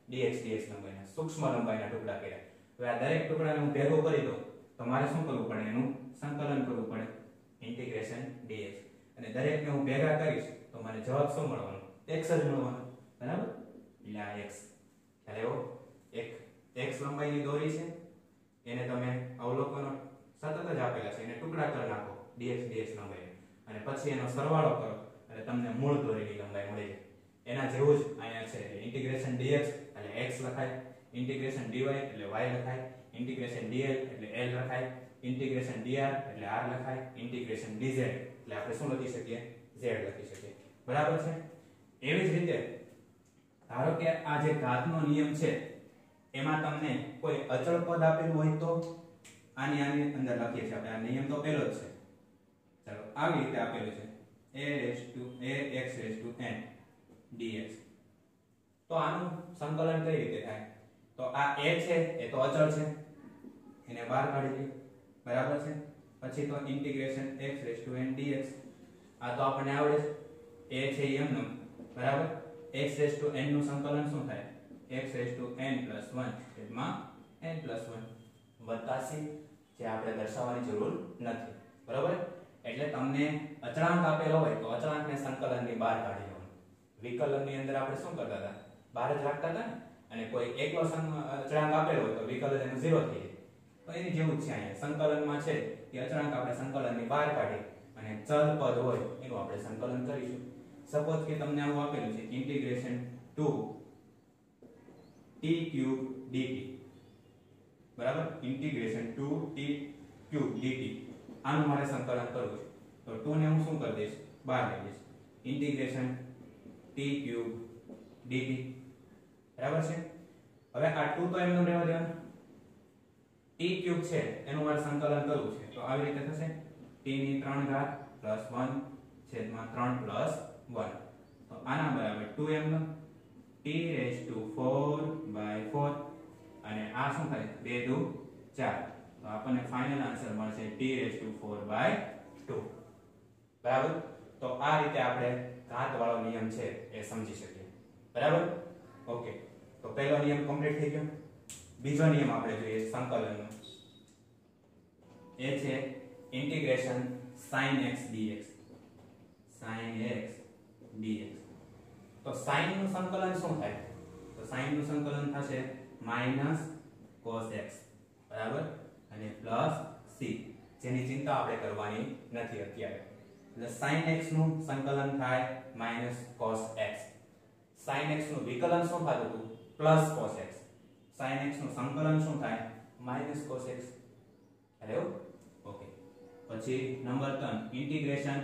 dx dx લંબાઈના સૂક્ષ્મ લંબાઈના ટુકડા કર્યા. હવે આ દરેક ટુકડાને હું ભેગો કરી દઉં તો મારે શું કરવું પડે? એનું સંકલન કરવું પડે, ઇન્ટિગ્રેશન dx. અને દરેકને હું ભેગા કરીશ તો મને જવાબ શું મળવાનો? x જ મળવાનો, બરાબર? એટલે આ x ખ્યાલ આવ્યો? એક x લંબાઈની દોરી છે, એને તમે અવલોકનો સતત જ આપેલા છે, એને ટુકડા કરી નાખો dx dx લંબાઈ, અને પછી એનો સરવાળો કરો એટલે તમને મૂળ દોરીની લંબાઈ મળી જાય. એના જેવું જ અહીંયા છે ઇન્ટિગ્રેશન dx એટલે x લખાય, ઇન્ટિગ્રેશન dy એટલે y લખાય, ઇન્ટિગ્રેશન dl એટલે l લખાય, ઇન્ટિગ્રેશન dr એટલે r લખાય, ઇન્ટિગ્રેશન dz એટલે આપણે શું લખી શકીએ? z લખી શકીએ. બરાબર છે? એવી જ રીતે ધારો કે આ જે ઘાતનો નિયમ છે એમાં તમને કોઈ અચળ પદ આપેલું હોય તો આની આની અંદર લખીએ છીએ આપણે. આ નિયમ તો પહેલો જ છે. ચાલો આવી રીતે આપેલું છે a raised to a x raised to n dx. તો આનું સંકલન કઈ રીતે થાય? તો આ a છે એ તો અચળ છે, એને બહાર કાઢી દઈએ, બરાબર છે? પછી તો integration x raised to n dx, આ તો આપણને આવડે છે, a છે એમનો, બરાબર? x raised to n નું સંકલન શું થાય? x raised to n plus one છેદમાં n plus one વત્તા c, જે આપણે દર્શાવવાની જરૂર નથી, બરાબર? એટલે તમને અચળાંક આપેલો હોય તો અચળાંકને સંકલનની બહાર કાઢી લેવાનું. વિકલનની અંદર આપણે શું કરતા હતા? બહાર જ રાખતા હતા ને. અને કોઈ એકલો અચળાંક આપેલો હોય તો વિકલન એનું ઝીરો થઈ જાય. તો એની જેવું જ છે અહીંયા સંકલનમાં છે કે અચળાંક આપણે સંકલનની બહાર કાઢી અને ચલ પદ હોય એનું આપણે સંકલન કરીશું. સપોઝ કે તમને આવું આપેલું છે integration two t cube dt, બરાબર? Integration two t cube dt આનું મારે સંકલન કરવું છે. તો ટુ ને હું શું કરી દઈશ? બહાર લઈ દઈશ. ઇન્ટિગ્રેશન ટી ક્યુબ ડીટી, બરાબર છે? હવે આ ટુ તો એમનું રહેવા દેવાનું. ટી ક્યુબ છે એનું મારે સંકલન કરવું છે તો આવી રીતે થશે t ની ત્રણ ઘાત પ્લસ વન છેદમાં ત્રણ પ્લસ વન. તો આના બરાબર ટુ એમનું t raise to four by four, અને આ શું થાય? બે દુ ચાર. તો આપણને ફાઇનલ આન્સર મળશે t raise to four by two, બરાબર? તો આ રીતે આપણે ઘાત વાળો નિયમ છે એ સમજી શકીએ, બરાબર? ઓકે, તો પહેલો નિયમ કમ્પ્લીટ થઈ ગયો. બીજો નિયમ આપણે જોઈએ સંકલનનો, એ છે integration sin x dx. sin x dx. તો sin નું સંકલન શું થાય? તો sin નું સંકલન થશે minus cos x, બરાબર? અને પ્લસ c, જેની ચિંતા આપણે કરવાની નથી અત્યારે. એટલે sin x નું સંકલન થાય minus cos x. sin x નું વિકલન શું થતું હતું? plus cos x. sin x નું સંકલન શું થાય? minus cos x. Hello, okay. પછી નંબર ત્રણ ઇન્ટિગ્રેશન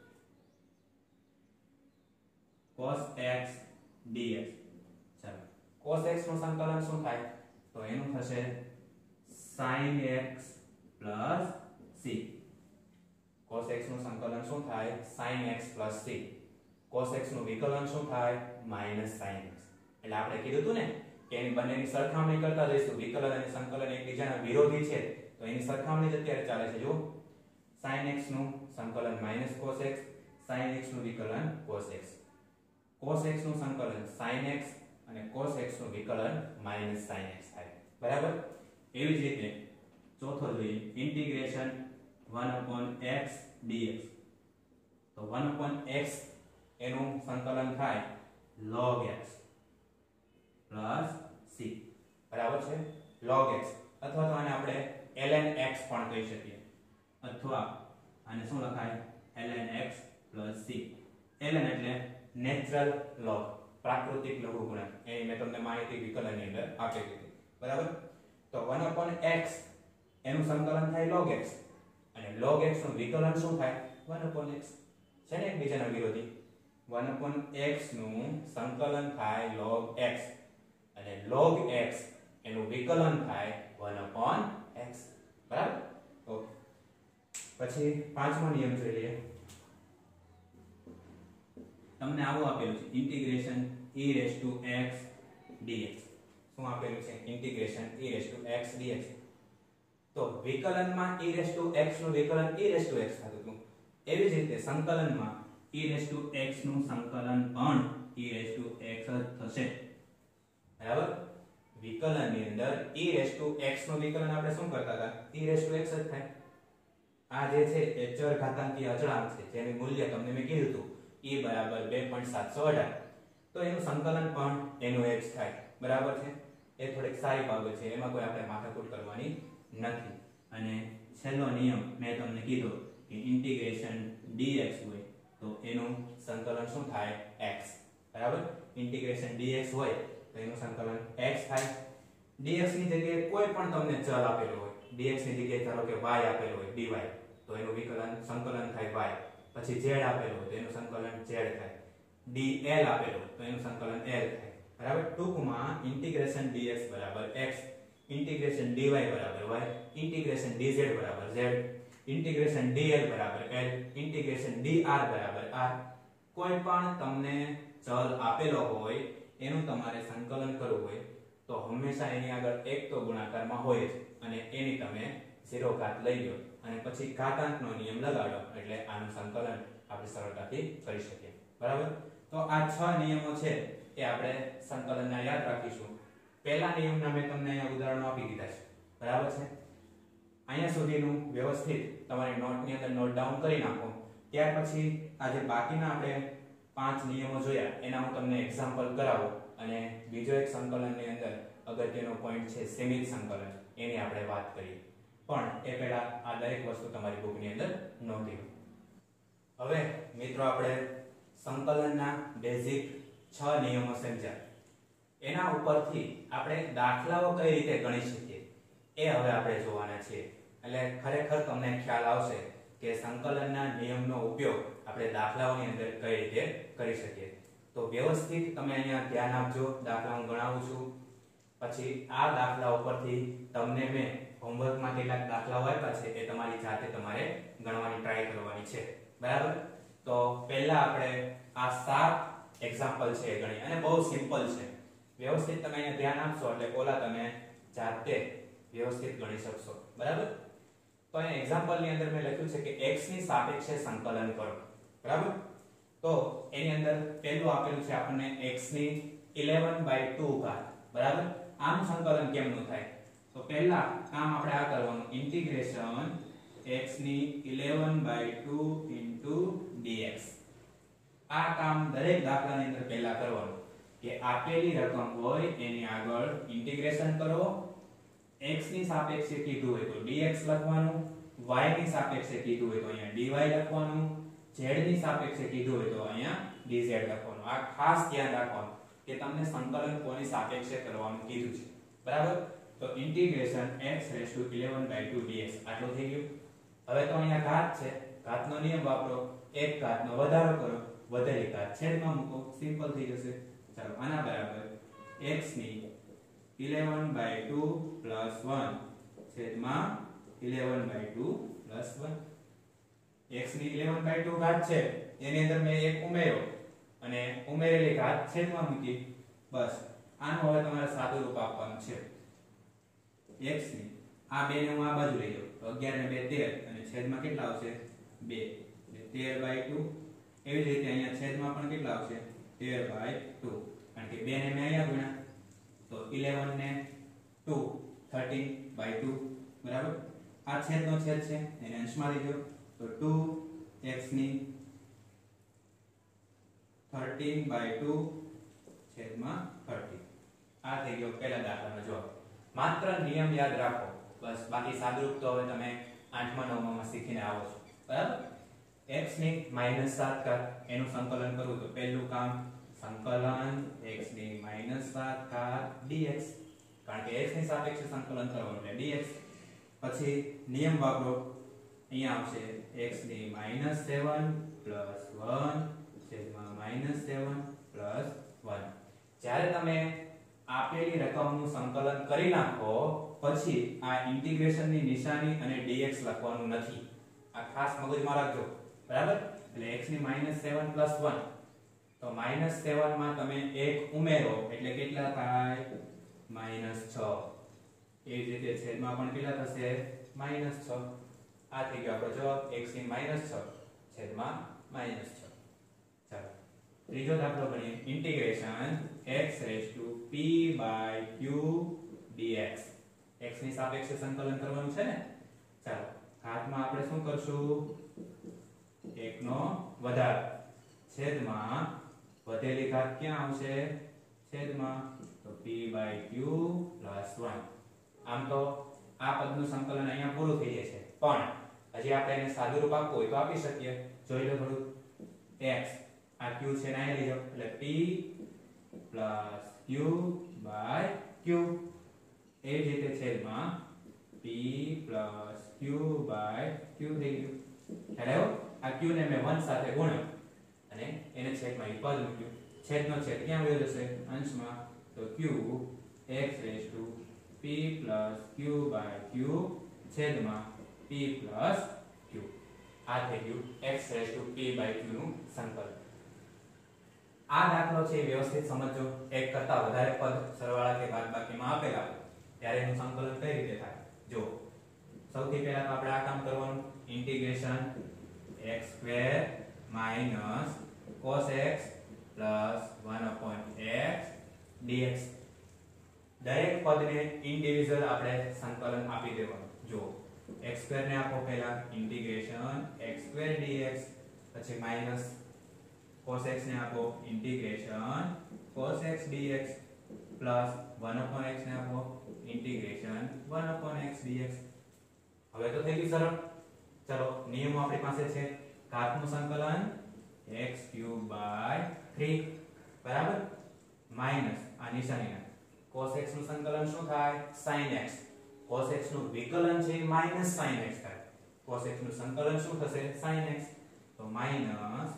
cos x dx. ચાલો, cos x નું સંકલન શું થાય? તો એનું થશે sin x plus c. cos x નું સંકલન શું થાય? sin x plus c. cos x નું વિકલન શું થાય? minus sin x. એટલે આપણે કીધું હતું ને કે એની બંનેની સરખામણી કરતા જઈશું. વિકલન અને સંકલન એકબીજાના વિરોધી છે તો એની સરખામણી જ અત્યારે ચાલે છે. જો sin x નું સંકલન minus cos x, sin x નું વિકલન cos x. cos x નું સંકલન sin x અને cos x નું વિકલન minus sin x થાય, બરાબર? એવી જ રીતે ચોથો જોઈએ integration one upon x dx. તો one upon x એનું સંકલન થાય log x plus c, બરાબર છે? log x, અથવા તો આને આપણે ln x પણ કહી શકીએ, અથવા આને શું લખાય? ln x plus c. ln એટલે નેચરલ log, પ્રાકૃતિક લઘુગુણક. એની મેં તમને માહિતી વિકલનની અંદર આપી દીધી, બરાબર? તો one upon x એનું સંકલન થાય log x, અને log x નું વિકલન શું થાય? one upon x. છે ને એકબીજાના વિરોધી. one upon x નું સંકલન થાય log x, અને log x એનું વિકલન થાય one upon x, બરાબર? ઓકે. પછી પાંચમો નિયમ જોઈ લઈએ. તમને આવું આપેલું છે integration e raised to x dx. શું આપેલું છે? Integration e raised to x dx. તો વિકલનમાં e raised to x નું વિકલન e raised to x થતું હતું. એવી જ રીતે સંકલનમાં e raised to x નું સંકલન પણ e raised to x જ થશે. બરાબર વિકલનની અંદર e રેસ ટુ x નું વિકલન આપણે શું કરતા હતા e રેસ ટુ x જ થાય આ જે છે એ ચર ઘાતાંકીય અચળાંક છે જેનું મૂલ્ય તમને મેં કીધું હતું e બરાબર બે પોઈન્ટ સાતસો અઢાર તો એનું સંકલન પણ એનું x થાય બરાબર છે એ થોડીક સારી બાબત છે એમાં કોઈ આપણે માથાકૂટ કરવાની નથી અને છેલ્લો નિયમ મેં તમને કીધો કે ઇન્ટિગ્રેશન dx હોય તો એનું સંકલન શું થાય x બરાબર ઇન્ટિગ્રેશન dx હોય તો એનું સંકલન x થાય dx ની જગ્યાએ કોઈ પણ તમને ચલ આપેલો હોય dx ની જગ્યાએ ધારો કે y આપેલો હોય dy તો એનું વિકલન સંકલન થાય y પછી z આપેલો હોય તો એનું સંકલન z થાય dl આપેલો તો એનું સંકલન l થાય બરાબર ટૂંકમાં ઇન્ટિગ્રેશન dx બરાબર x ઇન્ટિગ્રેશન dy બરાબર y ઇન્ટિગ્રેશન dz બરાબર z ઇન્ટિગ્રેશન dl બરાબર l ઇન્ટિગ્રેશન dr બરાબર r કોઈ પણ તમને ચલ આપેલો હોય એનું તમારે સંકલન કરવું હોય તો હંમેશા એની આગળ એક તો ગુણાકારમાં હોય જ અને એની તમે ઝીરો ઘાત લઈ લો અને પછી ઘાતાંકનો નિયમ લગાડો એટલે આનું સંકલન આપણે સરળતાથી કરી શકીએ બરાબર તો આ છ નિયમો છે એ આપણે સંકલનના યાદ રાખીશું પહેલા નિયમના મેં તમને અહીંયા ઉદાહરણો આપી દીધા છે બરાબર છે અહીંયા સુધીનું વ્યવસ્થિત તમારી નોટની અંદર નોટ ડાઉન કરી નાખો ત્યાર પછી આ જે બાકીના આપણે પાંચ નિયમો જોયા એના હું તમને એક્ઝામ્પલ કરાવું અને બીજો એક સંકલનની અંદર અગત્યનો પોઈન્ટ છે સીમિત સંકલન એની આપણે વાત કરીએ પણ એ પહેલા આ દરેક વસ્તુ તમારી બુકની અંદર નોંધી લો હવે મિત્રો આપણે સંકલનના બેઝિક છ નિયમો સમજ્યા એના ઉપરથી આપણે દાખલાઓ કઈ રીતે ગણી શકીએ એ હવે આપણે જોવાના છીએ એટલે ખરેખર તમને ખ્યાલ આવશે કે સંકલનના નિયમનો ઉપયોગ આપણે દાખલાઓની અંદર કઈ રીતે કરી શકીએ તો વ્યવસ્થિત તમે અહીંયા ધ્યાન આપજો દાખલા હું ગણાવું છું પછી આ દાખલા ઉપરથી તમને મેં હોમવર્કમાં કેટલાક દાખલાઓ આપ્યા છે એ તમારી જાતે તમારે ગણવાની ટ્રાય કરવાની છે બરાબર તો પહેલા આપણે આ સાત એક્ઝામ્પલ છે એ ગણી અને બહુ સિમ્પલ છે વ્યવસ્થિત તમે અહીંયા ધ્યાન આપશો એટલે ઓલા તમે જાતે વ્યવસ્થિત ગણી શકશો બરાબર તો અહીંયા એક્ઝામ્પલ ની અંદર મેં લખ્યું છે કે x ની સાપેક્ષે સંકલન કરો બરાબર તો એની અંદર પહેલું આપેલું છે આપણને x ની eleven by two ઘાત બરાબર આનું સંકલન કેમનું થાય તો પહેલા કામ આપણે આ કરવાનું ઇન્ટિગ્રેશન x ની eleven by two into dx આ કામ દરેક દાખલાની અંદર પહેલા કરવાનું કે આપેલી રકમ હોય એની આગળ ઇન્ટિગ્રેશન કરો x ની સાપેક્ષે કીધું હોય તો dx લખવાનું y ની સાપેક્ષે કીધું હોય તો અહીંયા dy લખવાનું z ની સાપેક્ષે કીધું હોય તો અહીંયા dz લખવાનું આ ખાસ ધ્યાન રાખવાનું કે તમને સંકલન કોની સાપેક્ષે કરવાનું કીધું છે બરાબર તો integration x raised to eleven by two dx આટલું થઈ ગયું હવે તો અહીંયા ઘાત છે ઘાતનો નિયમ વાપરો એક ઘાતનો વધારો કરો વધેલી ઘાત છેદમાં મૂકો સિમ્પલ થઈ જશે ચાલો આના બરાબર x ની eleven by two plus one છેદમાં eleven by two plus one x ની eleven by two ઘાત છે એની અંદર મેં એક ઉમેર્યો અને ઉમેરેલી ઘાત છેદમાં મૂકી બસ આનું હવે તમારે સાદું રૂપ આપવાનું છે x ની આ બે ને હું આ બાજુ લઈ જાઉં તો અગિયાર ને બે તેર અને છેદમાં કેટલા આવશે બે એટલે તેર by two એવી જ રીતે અહીંયા છેદમાં પણ કેટલા આવશે તેર by two કારણ કે બે ને મેં અહીંયા ગુણ્યા તો eleven ને two thirteen by two બરાબર આ છેદનો છેદ છે એને અંશમાં લઈ જાઓ તો two x ની thirteen by two છેદમાં thirty આ થઈ ગયો પહેલા દાખલાનો જવાબ માત્ર નિયમ યાદ રાખો બસ બાકી સાદુરૂપ તો હવે તમે આઠમા નવમા માં શીખીને આવો છો બરાબર x ની minus સાત ઘાત એનું સંકલન કરવું તો પહેલું કામ સંકલન x ની minus સાત ઘાત dx કારણ કે x ની સાપેક્ષે સંકલન કરવાનું એટલે dx પછી નિયમ વાપરો અહીંયા આવશે x ની minus seven plus one છેદમાં minus seven plus one જ્યારે તમે આપેલી રકમનું સંકલન કરી નાખો પછી આ ઇન્ટિગ્રેશન ની નિશાની અને dx લખવાનું નથી આ ખાસ મગજમાં રાખજો બરાબર એટલે x ની minus seven plus one તો minus seven માં તમે એક ઉમેરો એટલે કેટલા થાય minus છ એ જ રીતે છેદમાં પણ કેટલા થશે minus છ આ થઈ ગયો આપણો જવાબ x ની minus છ છેદમાં minus છ ચાલો ત્રીજો દાખલો ગણીએ integration x raised to p by q dx. x ની સાપેક્ષે સંકલન કરવાનું છે ને. ચાલો ઘાતમાં આપણે શું કરશું, એક નો વધારો છેદમાં વધેલી ઘાત ક્યાં આવશે, છેદમાં, તો p by q plus one. આમ તો આ પદનું સંકલન અહીંયા પૂરું થઈ જાય છે, પણ હજી આપણે એને સાદું રૂપ આપવું હોય તો આપી શકીએ. જોઈ લો થોડું, x આ q છે ને અહીંયા લીધો એટલે p plus q by q. એ જ રીતે છેદમાં p plus q by q થઈ ગયું. ખ્યાલ આવ્યો? આ q ને મેં one સાથે ગુણ્યો અને એને છેદમાં એ પદ મૂક્યું. છેદનો છેદ ક્યાં વયો જશે, અંશમાં, તો q x raised to p plus q by q છેદમાં p plus q. આ થઈ ગયું x raised to p by q નું સંકલન. આ દાખલો છે વ્યવસ્થિત સમજો. એક કરતા વધારે પદ સરવાળા કે બાદબાકીમાં આપેલા હોય ત્યારે એનું સંકલન કઈ રીતે થાય. જો સૌથી પહેલા તો આપણે આ કામ કરવાનું, integration x square minus cos x plus one upon x dx. દરેક પદને ઇન્ડિવિડ્યુઅલ આપણે સંકલન આપી દેવાનું. જો x સ્ક્વેર ને આપો પહેલા ઇન્ટિગ્રેશન x સ્ક્વેર dx, પછી માઈનસ cos x ને આપો integration cos x dx, plus one upon x ને આપો integration one upon x dx. હવે તો થઈ ગયું સરળ. ચલો નિયમો આપણી પાસે છે. ઘાતનું સંકલન x cube by three બરાબર, માઈનસ આ નિશાનીના cos x નું સંકલન શું થાય, sin x. cos x નું વિકલન છે માઈનસ sin x થાય. cos x નું સંકલન શું થશે, sin x. તો minus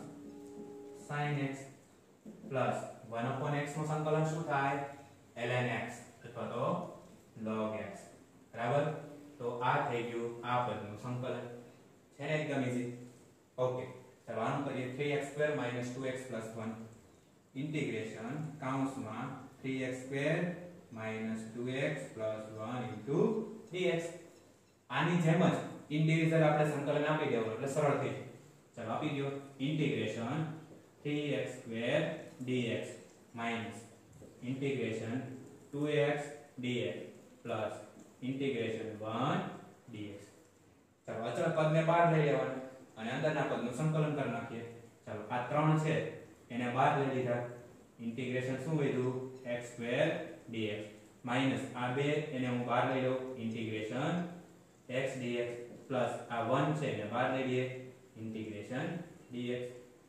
sin x plus one upon x નું સંકલન શું થાય, ln x અથવા તો log x બરાબર. તો આ થઈ ગયું આ પદનું સંકલન. છે ને એકદમ ઈઝી. ઓકે, ચાલો આનું કરીએ. three x square minus two x plus one integration કૌંસમાં three x square minus two x plus one into dx. આની જેમ જ ઇન્ડિવિડ્યુઅલ આપણે સંકલન આપી દેવું એટલે સરળ થઈ જાય. ચાલો આપી દો integration three x square dx minus integration two x dx plus integration one dx. ચાલો અચળ પદને બહાર લઈ લેવાનું અને અંદરના પદનું સંકલન કરી નાખીએ. ચાલો આ ત્રણ છે એને બહાર લઈ લીધા. ઇન્ટિગ્રેશન શું વધ્યું, x સ્ક્વેર dx માઈનસ આ બે એને હું બહાર લઈ લઉં ઇન્ટિગ્રેશન x dx, પ્લસ આ one છે એને બહાર લઈ લઈએ ઇન્ટિગ્રેશન dx.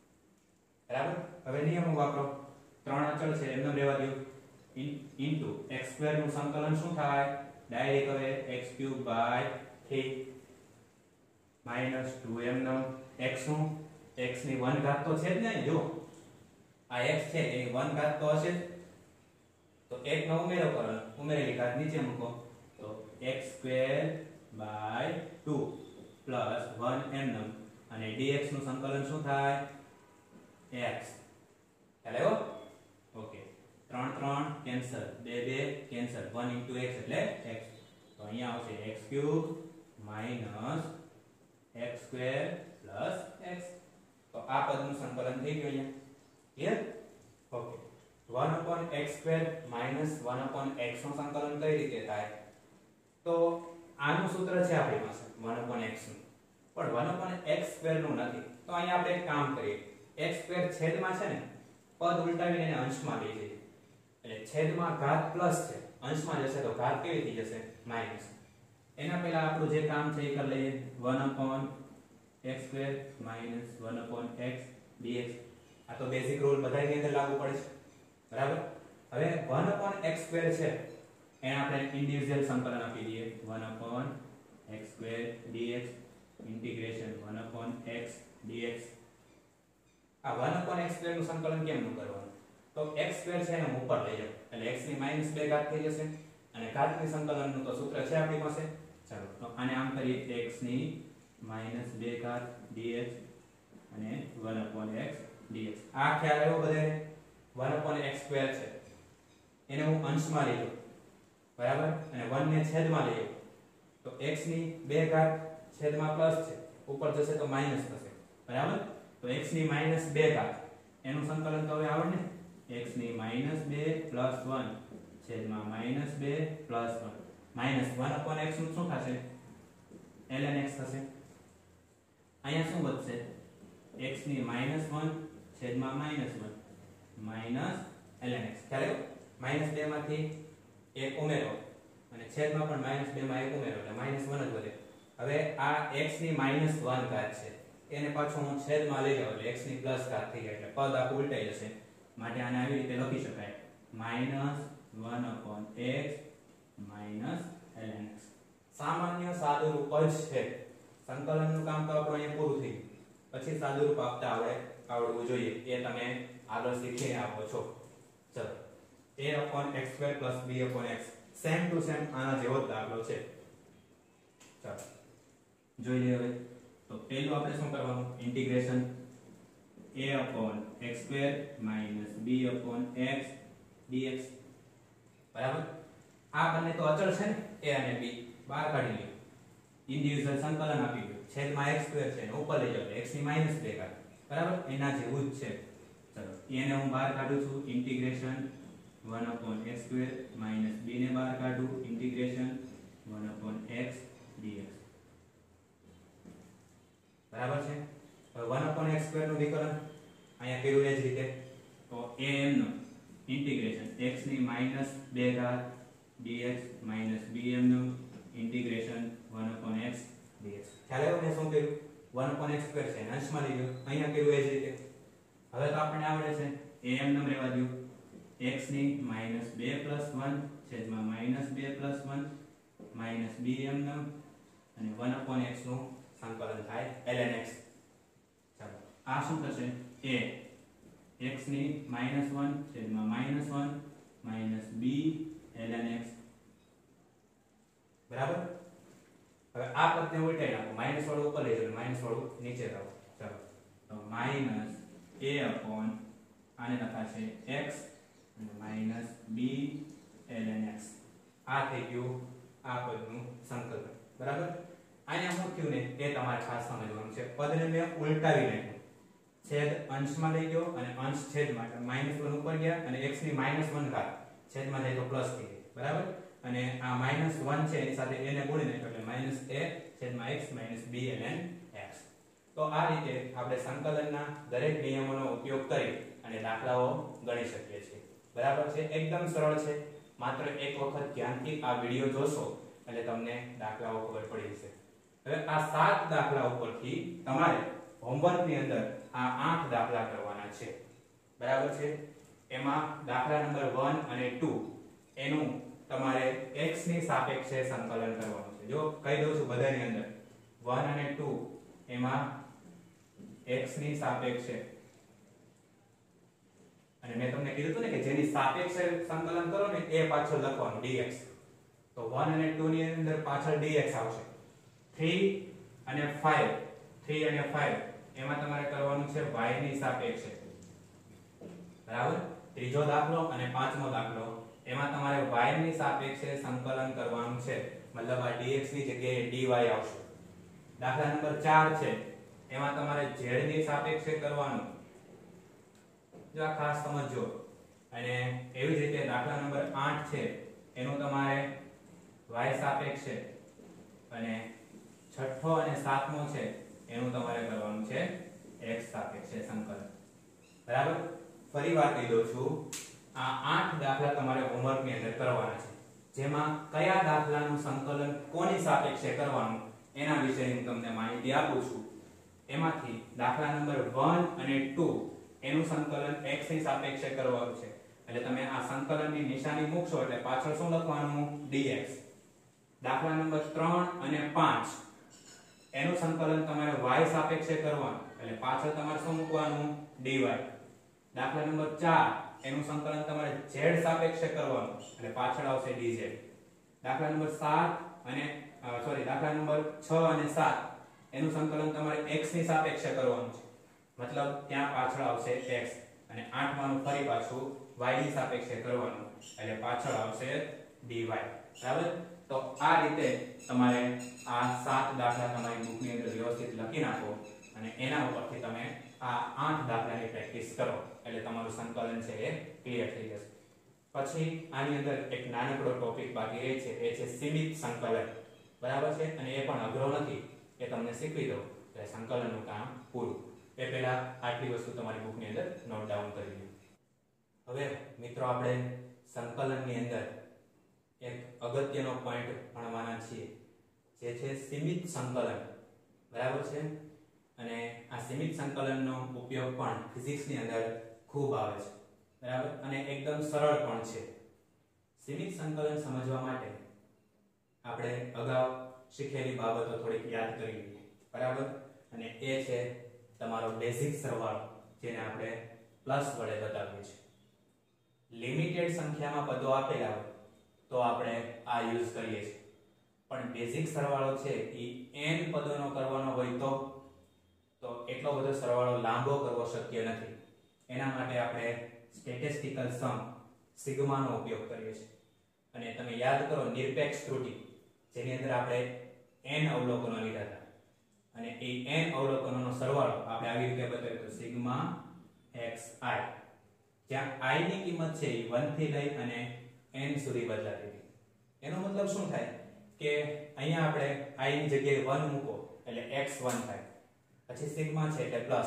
બરાબર. હવે નિયમો વાપરો. ત્રણ અચળ છે એમને રહેવા દો. ઇન્ટુ x સ્ક્વેર નું સંકલન શું થાય, ડાયરેક્ટ હવે x cube by three minus two m નો x નું x ની one ઘાત તો છે જ ને. જો આ x છે એ one ઘાત તો હશે જ, તો એક નો ઉમેરો કરો, ઉમેરેલી ઘાત નીચે મૂકો તો x square by two plus one m નો અને dx નું સંકલન શું થાય, x. ખ્યાલ આવ્યો? ઓકે, ત્રણ ત્રણ કેન્સલ, બે બે કેન્સલ, one into x એટલે x. તો અહીંયા આવશે x cube minus x square plus x. તો આ પદનું સંકલન થઈ ગયું અહીંયા. Clear? Okay, one upon x square minus one upon x નું સંકલન કઈ રીતે થાય, તો આનું સૂત્ર છે આપણી પાસે one upon x નું, પણ one upon x સ્ક્વેર નું નથી. તો અહીંયા આપણે એક કામ કરીએ, x સ્ક્વેર છેદમાં છે ને, પદ ઉલટાવીને એને અંશમાં લઈ જઈએ. એટલે છેદમાં ઘાત પ્લસ છે, અંશમાં જશે તો ઘાત કેવી થઈ જશે, માઈનસ. એના પહેલા આપણું જે કામ છે એ કરી લઈએ. one upon x square minus one upon x dx. આ તો બેઝિક રૂલ બધાની અંદર લાગુ પડે છે. બરાબર. હવે one upon x સ્ક્વેર છે એને આપણે ઇન્ડિવિડ્યુઅલ સંકલન આપી દઈએ. one upon x square dx integration one upon x dx. આ one upon x સ્ક્વેર નું સંકલન કેમનું કરવાનું, તો x સ્ક્વેર છે એને ઉપર લઈ જાઓ એટલે x ની માઈનસ બે ઘાત થઈ જશે અને ઘાતની સંકલનનું તો સૂત્ર છે આપણી પાસે. ચાલો તો આને આમ કરીએ, x ની માઈનસ બે ઘાત dx અને one upon x dx. આ ખ્યાલ આવ્યો બધાને? one upon x સ્ક્વેર છે એને હું અંશમાં લઈ લઉં બરાબર, અને one ને છેદમાં લઈ લઉં તો x ની બે ઘાત છેદમાં પ્લસ છે, ઉપર જશે તો માઈનસ થશે બરાબર. તો x ની માઈનસ બે ઘાત એનું સંકલન તો હવે આવડે ને, x ની માઈનસ બે પ્લસ one છેદમાં માઈનસ બે plus one minus one upon x નું શું થશે ln x થશે અહીંયા શું વધશે x ની માઈનસ વન છેદમાં minus one minus ln x ખ્યાલ આવ્યો માઈનસ બે માંથી એક ઉમેરો અને છેદમાં પણ માઈનસ બે માં એક ઉમેરો એટલે માઈનસ વન જ વધે હવે આ x ની માઈનસ વન ઘાત છે એને પાછું હું છેદમાં લઈ જાઉં એટલે x ની પ્લસ ઘાત થઈ જાય એટલે પદ આખું ઉલટાઈ જશે માટે આને આવી રીતે લખી શકાય minus one upon x minus ln x સામાન્ય સાદુરૂપ જ છે સંકલનનું કામ તો આપણું અહીંયા પૂરું થઈ ગયું પછી સાદુરૂપ આપતા આવડે આવડવું જોઈએ એ તમે આગળ શીખીને આપો છો ચલો a upon x square plus b upon x same to same આના જેવો જ દાખલો છે ચાલો જોઈ લઈએ હવે તો પહેલું આપણે શું કરવાનું integration a upon x square minus b upon x dx બરાબર આ બંને તો અચળ છે ને a અને b બહાર કાઢી લ્યો ઇન્ડિવિડ્યુઅલ સંકલન આપી દો છેદમાં x square છે ને ઉપર લઈ જાઓ x ની માઈનસ બે ઘાત બરાબર એના જેવું જ છે ચલો એને હું બહાર કાઢું છું integration one upon x square minus b ને બહાર કાઢું integration one upon x dx બરાબર છે હવે one upon x square નું વિકલન અહીંયા કર્યું એ જ રીતે તો a m નો ઇન્ટિગ્રેશન x ની માઈનસ બે ઘાત dx minus b m નું integration one upon x dx ખ્યાલ આવ્યો મેં શું કર્યું one upon x square છે અંશમાં લઈ ગયો અહીંયા કર્યું એ જ રીતે હવે તો આપણને આવડે છે a m નું રહેવા દો x ની માઈનસ બે પ્લસ વન છેદમાં માઈનસ બે પ્લસ વન માઈનસ bm નું અને one upon x નું સંકલન થાય ln x ચાલો આ શું થશે a x ની માઈનસ વન છેદમાં minus one minus b ln x બરાબર હવે આ પદને ઉલટાઈ નાખો માઈનસ વાળું ઉપર લઈ જાઓ માઈનસ વાળું નીચે લાવો ચાલો તો માઈનસ a upon આને લખાશે x minus b ln x આ થઈ ગયું આ પદનું સંકલન બરાબર અહીંયા શું થયું ને એ તમારે ખાસ સમજવાનું છે પદને મેં ઉલટાવી નાખ્યું છેદ અંશમાં લઈ ગયો અને અંશ છેદમાં એટલે માઈનસ વન ઉપર ગયા અને x ની માઈનસ વન ઘાત છેદમાં જાય તો પ્લસ થઈ ગઈ બરાબર અને આ માઈનસ વન છે એની સાથે a ને ગુણી નાખ્યો એટલે માઈનસ a છેદમાં x minus b ln x તો આ રીતે આપણે સંકલનના દરેક નિયમોનો ઉપયોગ કરી અને દાખલાઓ ગણી શકીએ છીએ બરાબર છે એકદમ સરળ છે માત્ર એક વખત ધ્યાનથી આ વિડિયો જોશો એટલે તમને દાખલાઓ ખબર પડી જશે હવે આ સાત દાખલા ઉપરથી તમારે હોમવર્ક ની અંદર આ આઠ દાખલા કરવાના છે બરાબર છે એમાં દાખલા નંબર one અને two એનું તમારે x ની સાપેક્ષે સંકલન કરવાનું છે જો કહી દઉં છું બધાની અંદર one અને two એમાં x ની સાપેક્ષે અને મેં તમને કીધું હતું ને કે જેની સાપેક્ષે સંકલન કરો ને એ પાછળ લખવાનું dx તો one અને two ની અંદર પાછળ dx આવશે three અને five three અને five એમાં તમારે કરવાનું છે y ની સાપેક્ષે બરાબર ત્રીજો દાખલો અને પાંચમો દાખલો એમાં તમારે y ની સાપેક્ષે સંકલન કરવાનું છે મતલબ આ dx ની જગ્યાએ dy આવશે દાખલા નંબર ચાર છે એમાં તમારે z ની સાપેક્ષે કરવાનું જો આ ખાસ સમજો અને એવી જ રીતે દાખલા નંબર આઠ છે એનું તમારે y સાપેક્ષે અને છઠ્ઠો અને સાતમો છે એનું તમારે કરવાનું છે x સાપેક્ષે સંકલન બરાબર ફરી વાર કહી દઉં છું આ આઠ દાખલા તમારે હોમવર્ક ની અંદર કરવાના છે જેમાં કયા દાખલાનું સંકલન કોની સાપેક્ષે કરવાનું એના વિશે હું તમને માહિતી આપું છું એમાંથી દાખલા નંબર one અને two એનું સંકલન x ની સાપેક્ષે કરવાનું છે એટલે તમે આ સંકલનની નિશાની મૂકશો એટલે પાછળ શું લખવાનું dx દાખલા નંબર ત્રણ અને પાંચ એનું સંકલન તમારે y સાપેક્ષે કરવાનું એટલે પાછળ તમારે શું મૂકવાનું dy દાખલા નંબર ચાર એનું સંકલન તમારે z સાપેક્ષે કરવાનું એટલે પાછળ આવશે dz દાખલા નંબર સાત અને સોરી દાખલા નંબર છ અને સાત એનું સંકલન તમારે x ની સાપેક્ષે કરવાનું છે મતલબ ત્યાં પાછળ આવશે x અને આઠ માનું ફરી પાછું y ની સાપેક્ષે કરવાનું એટલે પાછળ આવશે dy બરાબર તો આ રીતે તમારે આ સાત દાખલા તમારી બુકની અંદર વ્યવસ્થિત લખી નાખો અને એના ઉપરથી તમે આ આઠ દાખલાની પ્રેક્ટિસ કરો એટલે તમારું સંકલન છે એ ક્લિયર થઈ જશે પછી આની અંદર એક નાનકડો ટોપિક બાકી રહે છે, એ છે સીમિત સંકલન, બરાબર છે, અને એ પણ અઘરો નથી, એ તમને શીખવી દઉં એટલે સંકલનનું કામ પૂરું. એ પહેલા આટલી વસ્તુ તમારી બુકની અંદર નોટ ડાઉન કરી લો. હવે મિત્રો આપણે સંકલનની અંદર એક અગત્યનો પોઈન્ટ ભણવાના છીએ, જે છે સીમિત સંકલન, બરાબર છે, અને આ સીમિત સંકલનનો ઉપયોગ પણ ફિઝિક્સની અંદર ખૂબ આવે છે, બરાબર, અને એકદમ સરળ પણ છે. સીમિત સંકલન સમજવા માટે આપણે અગાઉ શીખેલી બાબતો થોડીક યાદ કરી લઈએ, બરાબર, અને એ છે તમારો બેઝિક સરવાળો, જેને આપણે પ્લસ વડે બતાવીએ છીએ. લિમિટેડ સંખ્યામાં પદો આપેલા હોય તો આપણે આ યુઝ કરીએ છીએ, પણ બેઝિક સરવાળો છે એ n પદોનો કરવાનો હોય તો તો એટલો બધો સરવાળો લાંબો કરવો શક્ય નથી. એના માટે આપણે સ્ટેટિસ્ટિકલ સમ સિગ્માનો ઉપયોગ કરીએ છીએ. અને તમે યાદ કરો નિરપેક્ષ ત્રુટિ, જેની અંદર આપણે n અવલોકનો લીધા હતા, અને એ n અવલોકનોનો સરવાળો આપણે આવી રીતે બતાવ્યો તો સિગ્મા xi, જ્યાં i ની કિંમત છે એ one થી લઈ અને n સુધી બદલાતી હતી. એનો મતલબ શું થાય કે અહીંયા આપણે i ની જગ્યાએ one મૂકો એટલે x one થાય, પછી સિગ્મા છે એટલે પ્લસ,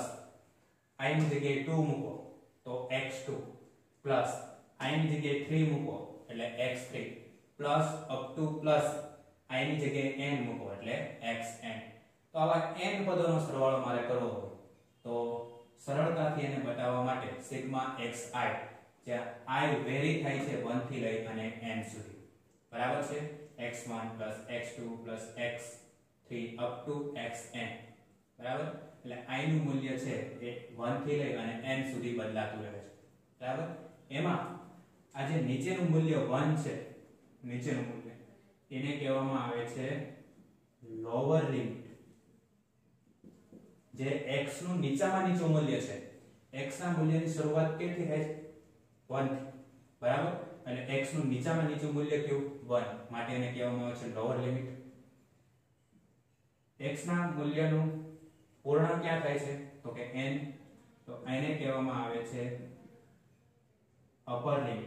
i ની જગ્યાએ two મૂકો તો x two, પ્લસ i ની જગ્યાએ three મૂકો એટલે x three, plus up to plus i ની જગ્યાએ n મૂકો એટલે xn. તો આવા n પદોનો સરવાળો મારે કરવો હોય તો સરળતાથી એને બતાવવા માટે સિગ્મા xi, જ્યાં i વેરી થાય છે one થી લઈ અને n સુધી, બરાબર છે, x one x two x three up to xn, બરાબર, એટલે i નું મૂલ્ય છે એ one થી લઈ અને n સુધી બદલાતું રહે છે, બરાબર. એમાં આ જે નીચેનું મૂલ્ય one છે, નીચેનું મૂલ્ય, એને કહેવામાં આવે છે લોઅર લિમિટ. જે x નું નીચામાં નીચું મૂલ્ય છે, x ના મૂલ્યની શરૂઆત કેથી થાય છે one થી, બરાબર, અને x નું નીચામાં નીચું મૂલ્ય કેવું one, માટે એને કહેવામાં આવે છે લોઅર લિમિટ. x ના મૂલ્યનું પૂર્ણ ક્યાં થાય છે તો કે n, તો એને કહેવામાં આવે છે અપર લિમિટ.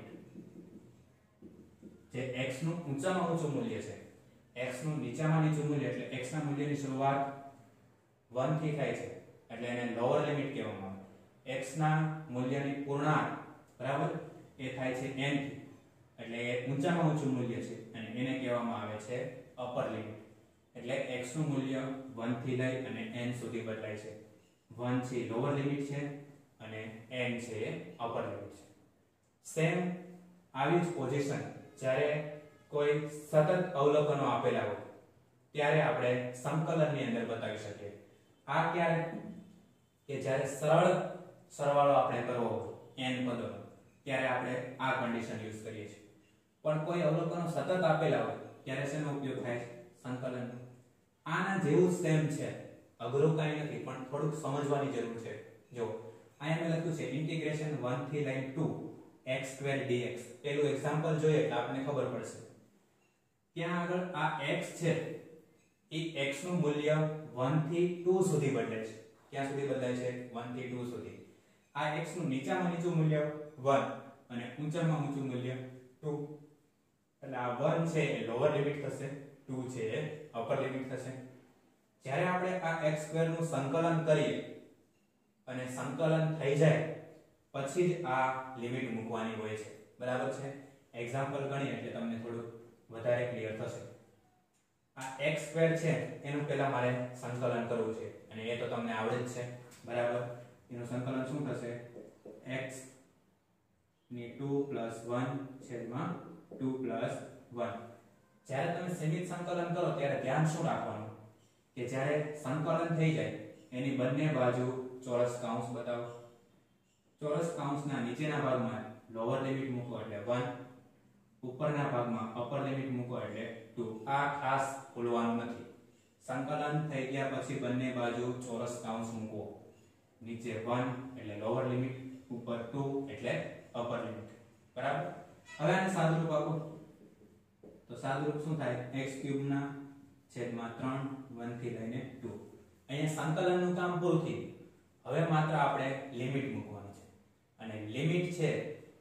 જે x નું ઊંચામાં ઊંચું મૂલ્ય છે, x નું નીચામાં નીચું મૂલ્ય એટલે x ના મૂલ્યની શરૂઆત one થી થાય છે એટલે એને લોઅર લિમિટ કહેવામાં આવે. x ના મૂલ્યની પૂર્ણાંક, બરાબર, એ થાય છે n થી, એટલે એ ઊંચામાં ઊંચું મૂલ્ય છે અને એને કહેવામાં આવે છે અપર લિમિટ. એટલે x નું મૂલ્ય one થી લઈ અને n સુધી બદલાય છે. one છે લોઅર લિમિટ છે અને n છે અપર લિમિટ છે. સેમ આવી જ પોઝિશન જ્યારે કોઈ સતત અવલોકનો આપેલા હોય ત્યારે આપણે સંકલનની અંદર બતાવી શકીએ. આ ક્યારે કે જ્યારે સરળ સરવાળો આપણે કરવો હોય n પદોનો, ત્યારે આપણે આ કન્ડિશન યુઝ કરીએ છીએ. પણ કોઈ અવલોકનો સતત આપેલા હોય ત્યારે શેનો ઉપયોગ થાય છે સંકલનનો. આના જેવું સેમ છે, અઘરું કાંઈ નથી, પણ થોડુંક સમજવાની જરૂર છે. જો અહીંયા મેં લખ્યું છે ઇન્ટિગ્રેશન one થી લઈને two x square dx. પેલું એક્ઝામ્પલ જોઈએ એટલે આપણને ખબર પડશે. ત્યાં આગળ આ x છે એ x નું મૂલ્ય one થી two સુધી બદલાય છે. ક્યાં સુધી બદલાય છે one થી two સુધી. આ x નું નીચામાં નીચું મૂલ્ય one અને ઊંચામાં ઊંચું મૂલ્ય two. એટલે આ one છે એ લોઅર લિમિટ થશે, two છે એ અપર લિમિટ થશે. જ્યારે આપણે આ x સ્ક્વેર નું સંકલન કરીએ અને સંકલન થઈ જાય પછી જ આ લિમિટ મૂકવાની હોય છે, બરાબર છે. એક્ઝામ્પલ ગણીએ એટલે તમને થોડું વધારે ક્લિયર થશે. આ x સ્ક્વેર છે એનું પહેલા મારે સંકલન કરવું છે અને એ તો તમને આવડે જ છે, બરાબર. એનું સંકલન શું થશે x ની two plus one છેદમાં two plus one. જ્યારે તમે સીમિત સંકલન કરો ત્યારે ધ્યાન શું રાખવાનું કે જ્યારે સંકલન થઈ જાય એની બંને બાજુ ચોરસ કૌંસ બતાવો. ચોરસ કૌંસના નીચેના ભાગમાં લોઅર લિમિટ મૂકો એટલે one, ઉપરના ભાગમાં અપર લિમિટ મૂકો એટલે two. આ ખાસ ભૂલવાનું નથી. સંકલન થઈ ગયા પછી બંને બાજુ ચોરસ કૌંસ મૂકો. નીચે one એટલે લોઅર લિમિટ, ઉપર two એટલે અપર લિમિટ, બરાબર. હવે આને સાદુરૂપ આપો તો સાદુરૂપ શું થાય x ક્યુબ ના છેદમાં ત્રણ one થી લઈને two. અહીંયા સંકલનનું કામ પૂરું થયું. હવે માત્ર આપણે લિમિટ મૂકવાની છે અને લિમિટ છે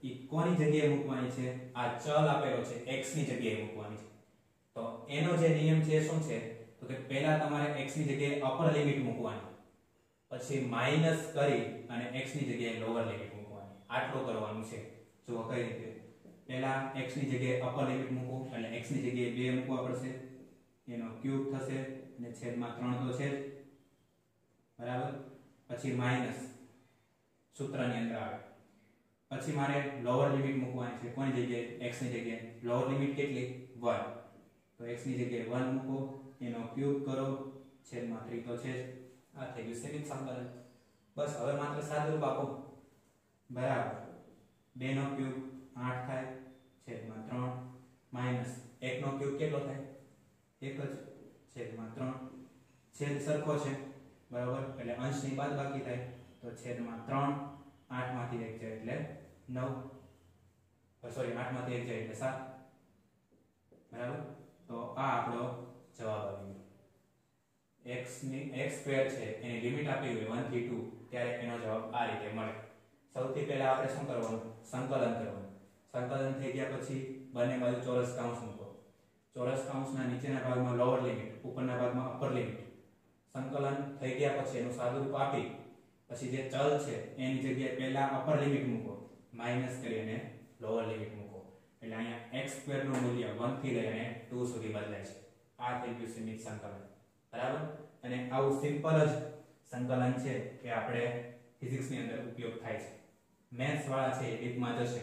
એ કોની જગ્યાએ મૂકવાની છે? આ ચલ આપેલો છે x ની જગ્યાએ મૂકવાની છે. તો એનો જે નિયમ છે શું છે? તો કે પહેલા તમારે x ની જગ્યાએ અપર લિમિટ મૂકવાની, પછી માઈનસ કરી અને x ની જગ્યાએ લોઅર લિમિટ મૂકવાની. આટલું કરવાનું છે. જો કઈ રીતે? પહેલા x ની જગ્યાએ અપર લિમિટ મૂકો એટલે x ની જગ્યાએ બે મૂકવા પડશે, એનો ક્યુબ થશે અને છેદમાં ત્રણ તો છે જ, બરાબર. પછી માઈનસ સૂત્રની અંદર આવે. પછી મારે લોઅર લિમિટ મૂકવાની છે. કોની જગ્યાએ? x ની જગ્યાએ. લોઅર લિમિટ કેટલી? વન. તો x ની જગ્યાએ વન મૂકો, એનો ક્યુબ કરો, છેદમાં ત્રણ તો છે જ. આ થઈ ગયું સીમિત સંકલન. બસ હવે માત્ર સાદુરૂપ આપો. બરાબર. બે નો ક્યુબ આઠ થાય, છેદમાં ત્રણ, માઈનસ એક નો ક્યુબ કેટલો થાય? એક જ, છેદમાં ત્રણ. છેદ સરખો છે, બરાબર, એટલે અંશની બાદબાકી થાય. તો છેદમાં ત્રણ, આઠ માંથી એક જાય એટલે નવ, સોરી આઠ માંથી એક જાય એટલે સાત, બરાબર. તો આ આપણો જવાબ આવી ગયો. x ની x સ્ક્વેર છે એની લિમિટ આપી હોય one થી two, ત્યારે એનો જવાબ આ રીતે મળે. સૌથી પહેલા આપણે શું કરવાનું? સંકલન કરવાનું. સંકલન થઈ ગયા પછી બંને બાજુ ચોરસ કૌંસ મૂકો. ચોરસ કૌંસના નીચેના ભાગમાં લોઅર લિમિટ, ઉપરના ભાગમાં અપર લિમિટ. સંકલન થઈ ગયા પછી એનું સાદુરૂપ આપી પછી જે ચલ છે એની જગ્યાએ પહેલા અપર લિમિટ મૂકો, માઈનસ કરી અને લોઅર લિમિટ મૂકો. એટલે અહીંયા x સ્ક્વેર નું મૂલ્ય one થી લઈને two સુધી બદલાય છે. આ થઈ ગયું સીમિત સંકલન, બરાબર. અને આવું સિમ્પલ જ સંકલન છે કે આપણે ફિઝિક્સ ની અંદર ઉપયોગ થાય છે. મેથ્સ વાળા છે એ ડીપમાં જશે.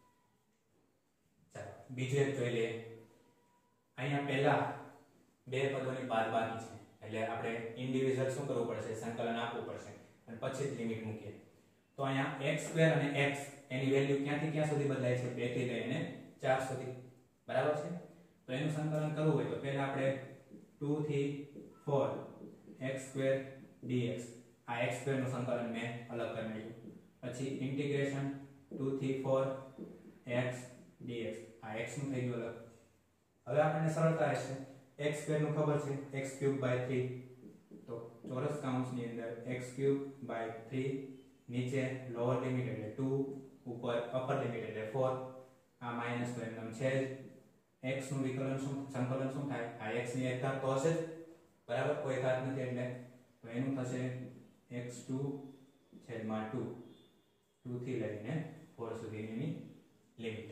ચાલો બીજું એક જોઈ લઈએ. અહીંયા પહેલા બે પદોની બાદબાકી છે એટલે આપણે ઇન્ડિવિડ્યુઅલ શું કરવું પડશે? સંકલન આપવું પડશે અને પછી જ લિમિટ મૂકીએ. તો અહીંયા x સ્ક્વેર અને x એની વેલ્યુ ક્યાંથી ક્યાં સુધી બદલાય છે? બે થી લઈને ચાર સુધી, બરાબર છે. તો એનું સંકલન કરવું હોય તો પહેલા આપણે two થી four x સ્ક્વેર dx, આ x સ્ક્વેર નું સંકલન મેં અલગ કરી નાખ્યું. પછી ઇન્ટિગ્રેશન two થી four x dx, આ x નું થઈ ગયું અલગ. હવે આપણને સરળતા રહેશે. x સ્ક્વેર નું ખબર છે x ક્યુબ બાય three, તો ચોરસ કૌંસની અંદર x ક્યુબ બાય three, નીચે લોઅર લિમિટ એટલે two, ઉપર અપર લિમિટ એટલે four. આ માઈનસ તો એકદમ છે જ. x નું વિકલન શું સંકલન શું થાય? આ x ની એક ઘાત તો હશે જ, બરાબર, કોઈ ઘાત નથી એટલે. તો એનું થશે x two છેદમાં two, two થી લઈને four સુધીની લિમિટ.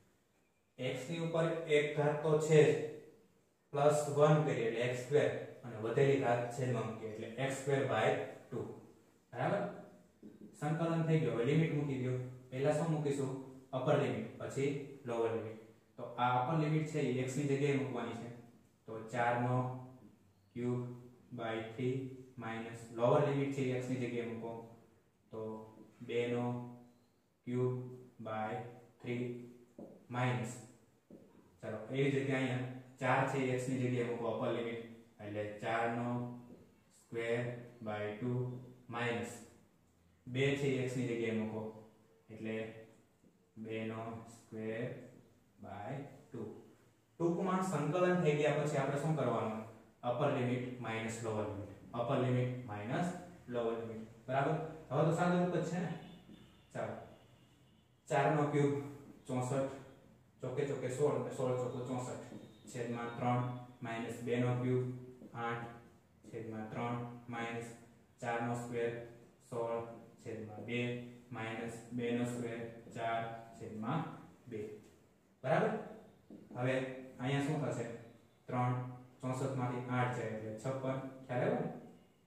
x ની ઉપર એક ઘાત તો છે જ, પ્લસ one કરીએ એટલે x સ્ક્વેર અને વધેલી ઘાત છેદમાં મૂકીએ એટલે x સ્ક્વેર બાય two, બરાબર. સંકલન થઈ ગયો. હવે લિમિટ મૂકી દો. પહેલા શું મૂકીશું? અપર લિમિટ, પછી લોઅર લિમિટ. તો આ અપર લિમિટ છે એ x ની જગ્યાએ મૂકવાની છે. તો ચાર નો cube by three minus lower limit છે x ની જગ્યાએ મૂકો તો બે નો ક્યુબ બાય three માઈનસ, ચાલો એવી જગ્યાએ અહીંયા ચાર છે x ની જગ્યાએ મૂકો અપર લિમિટ એટલે ચાર નો સ્ક્વેર બાય two માઈનસ બે છે x ની જગ્યાએ મૂકો એટલે બે નો સ્ક્વેર બાય two. ટૂંકમાં સંકલન થઈ ગયા પછી આપણે શું કરવાનું? Upper limit minus lower limit, upper limit minus lower limit, બરાબર. હવે તો સાદું રૂપ જ છે ને. ચાલો ચાર નો ક્યુબ ચોસઠ, ચોકે ચોકે સોળ, સોળ ચોકો ચોસઠ, છેદમાં ત્રણ માઈનસ બે નો ક્યુબ આઠ, છેદમાં ત્રણ માઈનસ ચાર નો સ્ક્વેર સોળ, છેદમાં બે માઈનસ બે નો સ્ક્વેર ચાર, છેદમાં બે, બરાબર. હવે અહીંયા શું થશે? ત્રણ ચોસઠ માંથી આઠ જાય એટલે છપ્પન. ખ્યાલ આવ્યો ને?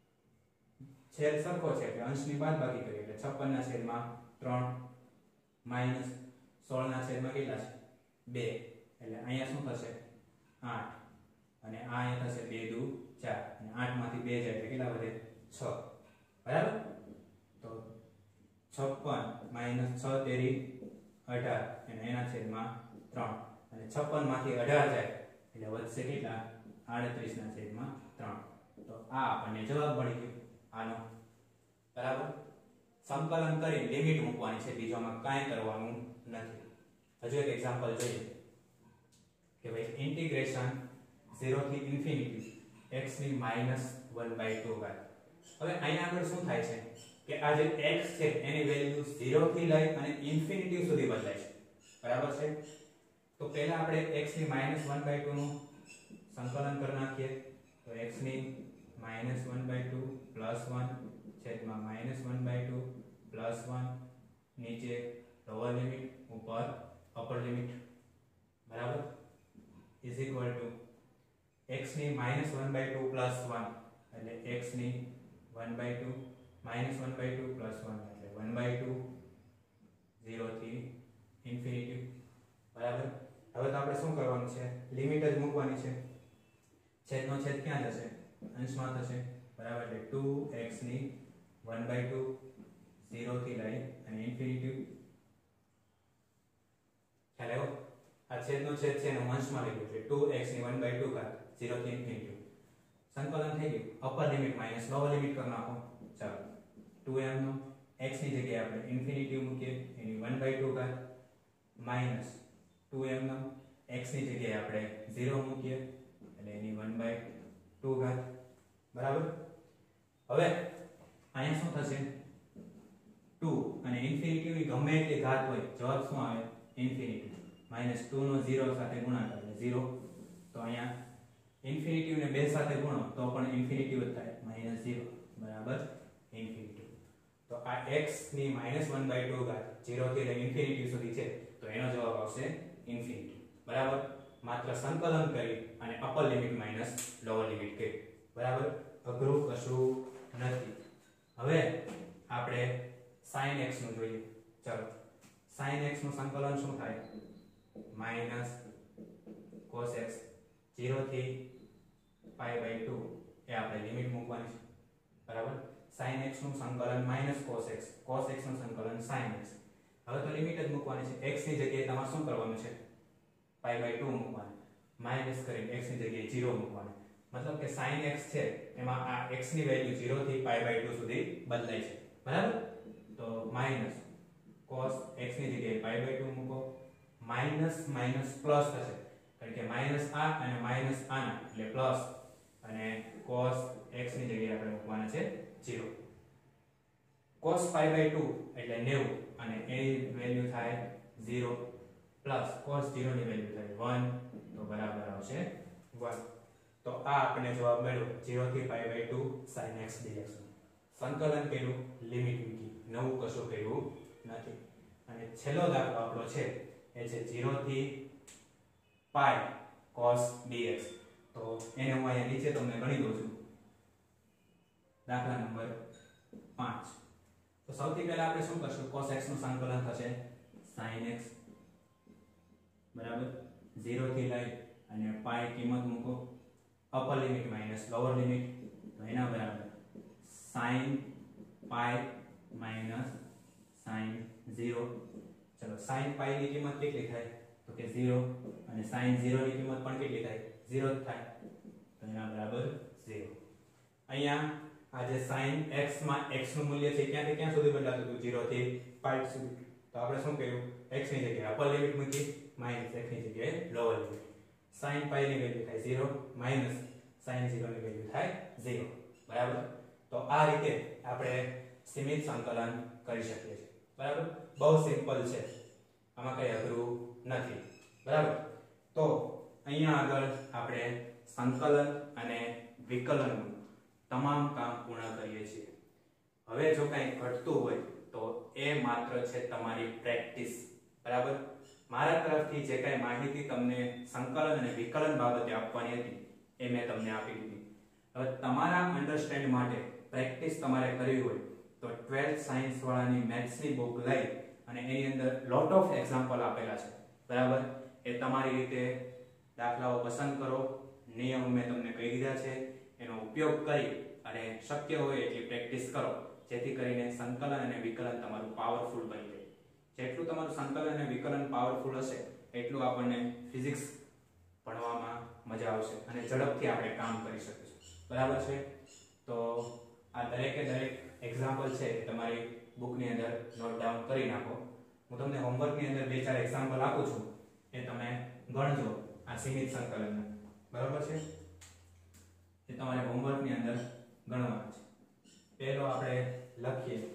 છેદ સરખો છે એટલે અંશની બાદબાકી કરીએ એટલે છપ્પન ના છેદમાં ત્રણ માઈનસ સોળ ના છેદમાં કેટલા છે? બે. એટલે અહીંયા શું થશે? આઠ. અને આ અહીંયા થશે બે દુ ચાર અને આઠ માંથી બે જાય એટલે કેટલા વધે? છ, બરાબર. તો છપ્પન માઈનસ છ તેરી અઢાર અને એના છેદમાં ત્રણ અને છપ્પન માંથી અઢાર જાય એટલે વધશે કેટલા? આડત્રીસ ના છેદમાં ત્રણ. તો આ આપણને જવાબ મળી ગયો આનો, બરાબર. સંકલન કરી લિમિટ મૂકવાની છે, બીજોમાં કાંઈ કરવાનું નથી. હજુ એક એક્ઝામ્પલ જોઈએ કે ભાઈ ઇન્ટિગ્રેશન ઝીરો થી ઇન્ફિનિટી x ની માઈનસ વન બાય ટુ ઘાત. હવે અહીંયા આગળ શું થાય છે કે આ જે x છે એની વેલ્યુ ઝીરો થી લઈ અને ઇન્ફિનિટી સુધી બદલાય છે બરાબર છે તો પહેલા આપણે x ની માઈનસ વન બાય ટુ નું સંકલન કરી નાખીએ તો x ની minus one by two plus one છેદમાં minus one by two plus one નીચે લોઅર લિમિટ ઉપર અપર લિમિટ બરાબર ઇઝ ઇક્વલ ટુ x ની minus one by two plus one એટલે x ની one by two minus one by two plus one એટલે વન બાય ટુ ઝીરો થી ઇન્ફિનિટી બરાબર હવે તો આપણે શું કરવાનું છે લિમિટ જ મૂકવાની છે છેદનો છેદ ક્યાં જશે અંશમાં થશે બરાબર એટલે ટુ x ની વન બાય ટુ ઝીરો થી લઈ અને ઇન્ફિનિટી ખ્યાલ આવ્યો આ છેદનો છેદ છે એનો અંશમાં લીધું એટલે ટુ x ની વન બાય ટુ ઘાત ઝીરો થી ઇન્ફિનિટી સંકલન થઈ ગયું upper limit minus lower limit કરી નાખો ચાલો ટુ m નો x ની જગ્યાએ આપણે ઇન્ફિનિટી મૂકીએ એની વન બાય ટુ ઘાત માઈનસ ટુ m નો x ની જગ્યાએ આપણે ઝીરો મૂકીએ એટલે એની વન બાય ટુ ઘાત બરાબર હવે અહીંયા શું થશે ટુ અને ઇન્ફિનિટી ની ગમે એટલી ઘાત હોય જવાબ શું આવે ઇન્ફિનિટી માઈનસ ટુ નો ઝીરો સાથે ગુણાકાર એટલે ઝીરો તો અહીંયા ઇન્ફિનિટી ને બે સાથે ગુણો તો પણ ઇન્ફિનિટી જ થાય માઈનસ ઝીરો બરાબર ઇન્ફિનિટી તો આ x ની માઈનસ વન બાય ટુ ઘાત ઝીરો થી લઈને ઇન્ફિનિટી સુધી છે તો એનો જવાબ આવશે ઇન્ફિનિટી બરાબર માત્ર સંકલન કરી અને upper limit minus lower limit કરી બરાબર અઘરું કશું નથી હવે આપણે sin x નું જોઈએ ચલો sin x નું સંકલન શું થાય માઈનસ cos x ઝીરો થી પાઈ બાય ટુ એ આપણે લિમિટ મૂકવાની છે બરાબર sin x નું સંકલન minus cos x cos x નું સંકલન sin x હવે તો લિમિટ જ મૂકવાની છે x ની જગ્યાએ તમારે શું કરવાનું છે પાઈ બાય ટુ મૂકવાનું માઈનસ કરીને x ની જગ્યાએ ઝીરો મૂકવાનું મતલબ કે sin x છે એમાં આ x ની વેલ્યુ ઝીરો થી પાઈ બાય ટુ સુધી બદલાય છે બરાબર તો માઈનસ cos x ની જગ્યાએ પાઈ બાય ટુ મૂકો માઈનસ માઈનસ પ્લસ થશે કારણ કે માઈનસ આ અને માઈનસ આના એટલે પ્લસ અને cos x ની જગ્યાએ આપણે મૂકવાના છે zero cos pi by two એટલે નેવું અને એની વેલ્યુ થાય ઝીરો પ્લસ cos ઝીરો ની વેલ્યુ થાય વન તો બરાબર આવશે વન તો આ આપણે જવાબ મળ્યો ઝીરો થી pi by two sin x dx સંકલન કર્યું લિમિટ મૂકી નવું કશું કર્યું નથી અને છેલ્લો દાખલો આપણો છે એ છે ઝીરો થી પાઈ cos dx તો એને હું અહીંયા નીચે તમને ગણી દઉં છું દાખલા નંબર પાંચ તો સૌથી પહેલા આપણે શું કરશું cos x નું સંકલન થશે sin x બરાબર ઝીરો થી લઈ અને પાઈ કિંમત મૂકો upper limit minus lower limit તો એના બરાબર sin pi minus sin zero ચલો sin પાઈ ની કિંમત કેટલી થાય તો કે ઝીરો અને sin ઝીરો ની કિંમત પણ કેટલી થાય ઝીરો જ થાય તો એના બરાબર ઝીરો અહીંયા આ જે sin x માં x નું મૂલ્ય છે ક્યાંથી ક્યાં સુધી બદલાતું હતું ઝીરો થી પાઈ સુધી તો આપણે શું કર્યું x ની જગ્યાએ અપર લિમિટ મૂકી માઈનસ x ની જગ્યાએ લોઅર લિમિટ sin પાઈ ની વેલ્યુ થાય ઝીરો માઈનસ sin ઝીરો ની વેલ્યુ થાય ઝીરો બરાબર તો આ રીતે આપણે સીમિત સંકલન કરી શકીએ છીએ બરાબર બહુ સિમ્પલ છે આમાં કઈ અઘરું નથી બરાબર તો અહીંયા આગળ આપણે સંકલન અને વિકલનનું તમામ કામ પૂર્ણ કરીએ છીએ હવે જો કંઈ ઘટતું હોય તો એ માત્ર છે તમારી પ્રેક્ટિસ બરાબર મારા તરફથી જે કંઈ માહિતી તમને સંકલન અને વિકલન બાબતે આપવાની હતી એ મેં તમને આપી દીધી હવે તમારા અન્ડરસ્ટેન્ડ માટે પ્રેક્ટિસ તમારે કરવી હોય તો ટ્વેલ્થ સાયન્સ વાળાની મેથ્સની બુક લઈ અને એની અંદર લોટ ઓફ એક્ઝામ્પલ આપેલા છે બરાબર એ તમારી રીતે દાખલાઓ પસંદ કરો નિયમ મેં તમને કહી દીધા છે એનો ઉપયોગ કરી અને શક્ય હોય એટલી પ્રેક્ટિસ કરો જેથી કરીને સંકલન અને વિકલન તમારું પાવરફુલ બની જાય જેટલું તમારું સંકલન અને વિકલન પાવરફુલ હશે એટલું આપણને ફિઝિક્સ ભણવામાં મજા આવશે અને ઝડપથી આપણે કામ કરી શકીશું બરાબર છે તો આ દરેકે દરેક એક્ઝામ્પલ છે એ તમારી બુકની અંદર નોટ ડાઉન કરી નાખો હું તમને હોમવર્કની અંદર બે ચાર એક્ઝામ્પલ આપું છું એ તમે ગણજો આ સીમિત સંકલનના બરાબર છે એ તમારે હોમવર્કની અંદર ગણવાના છે પહેલો આપણે લખીએ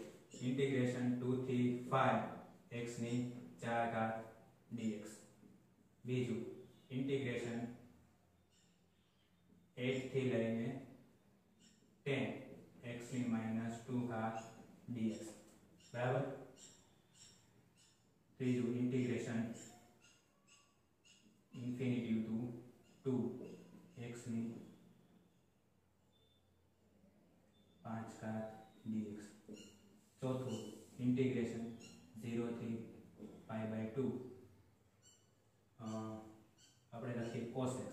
ઇન્ટિગ્રેશન ટુ થી ફાઈવ x ની ચાર ઘાત dx. બીજું ઇન્ટિગ્રેશન એટ થી લઈને ટેન x ની માઈનસ ટુ ઘાત dx. બરાબર. ત્રીજું integration infinity to two x ની પાંચ ઘાત dx. ચોથું ઇન્ટિગ્રેશન ઝીરો થી પાઈ બાય ટુ આપણે લખીએ cos x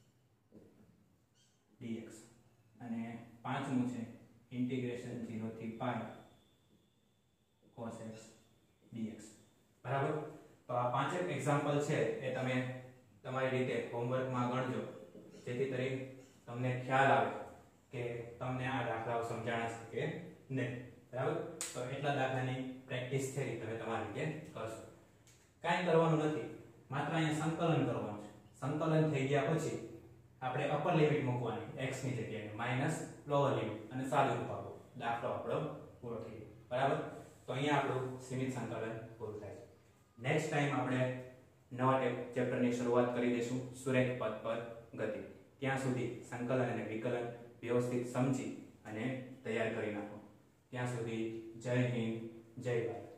dx. અને પાંચમું છે ઇન્ટિગ્રેશન ઝીરો થી પાઈ cos x dx. બરાબર. તો આ પાંચેક એક્ઝામ્પલ છે એ તમે તમારી રીતે હોમવર્કમાં ગણજો, જેથી કરી તમને ખ્યાલ આવે કે તમને આ દાખલાઓ સમજાણા છે કે નહીં. બરાબર. તો એટલા દાખલાની પ્રેક્ટિસ છે તમે તમારી રીતે કરશો. કાંઈ કરવાનું નથી, માત્ર અહીંયા સંકલન કરવાનું છે. સંકલન થઈ ગયા પછી આપણે અપર લિમિટ મૂકવાની x ની જગ્યાએ માઈનસ લોઅર લિમિટ અને સાદું રૂપ આપો. દાખલો આપણો પૂરો થઈ ગયો. બરાબર. તો અહીંયા આપણું સીમિત સંકલન પૂરું થાય છે. નેક્સ્ટ ટાઈમ આપણે નવા ચેપ્ટરની શરૂઆત કરી દઈશું, સુરેખ પદ પર ગતિ. ત્યાં સુધી સંકલન અને વિકલન વ્યવસ્થિત સમજી અને તૈયાર કરી નાખો. ત્યાં સુધી જય હિન્દ, જય ભારત.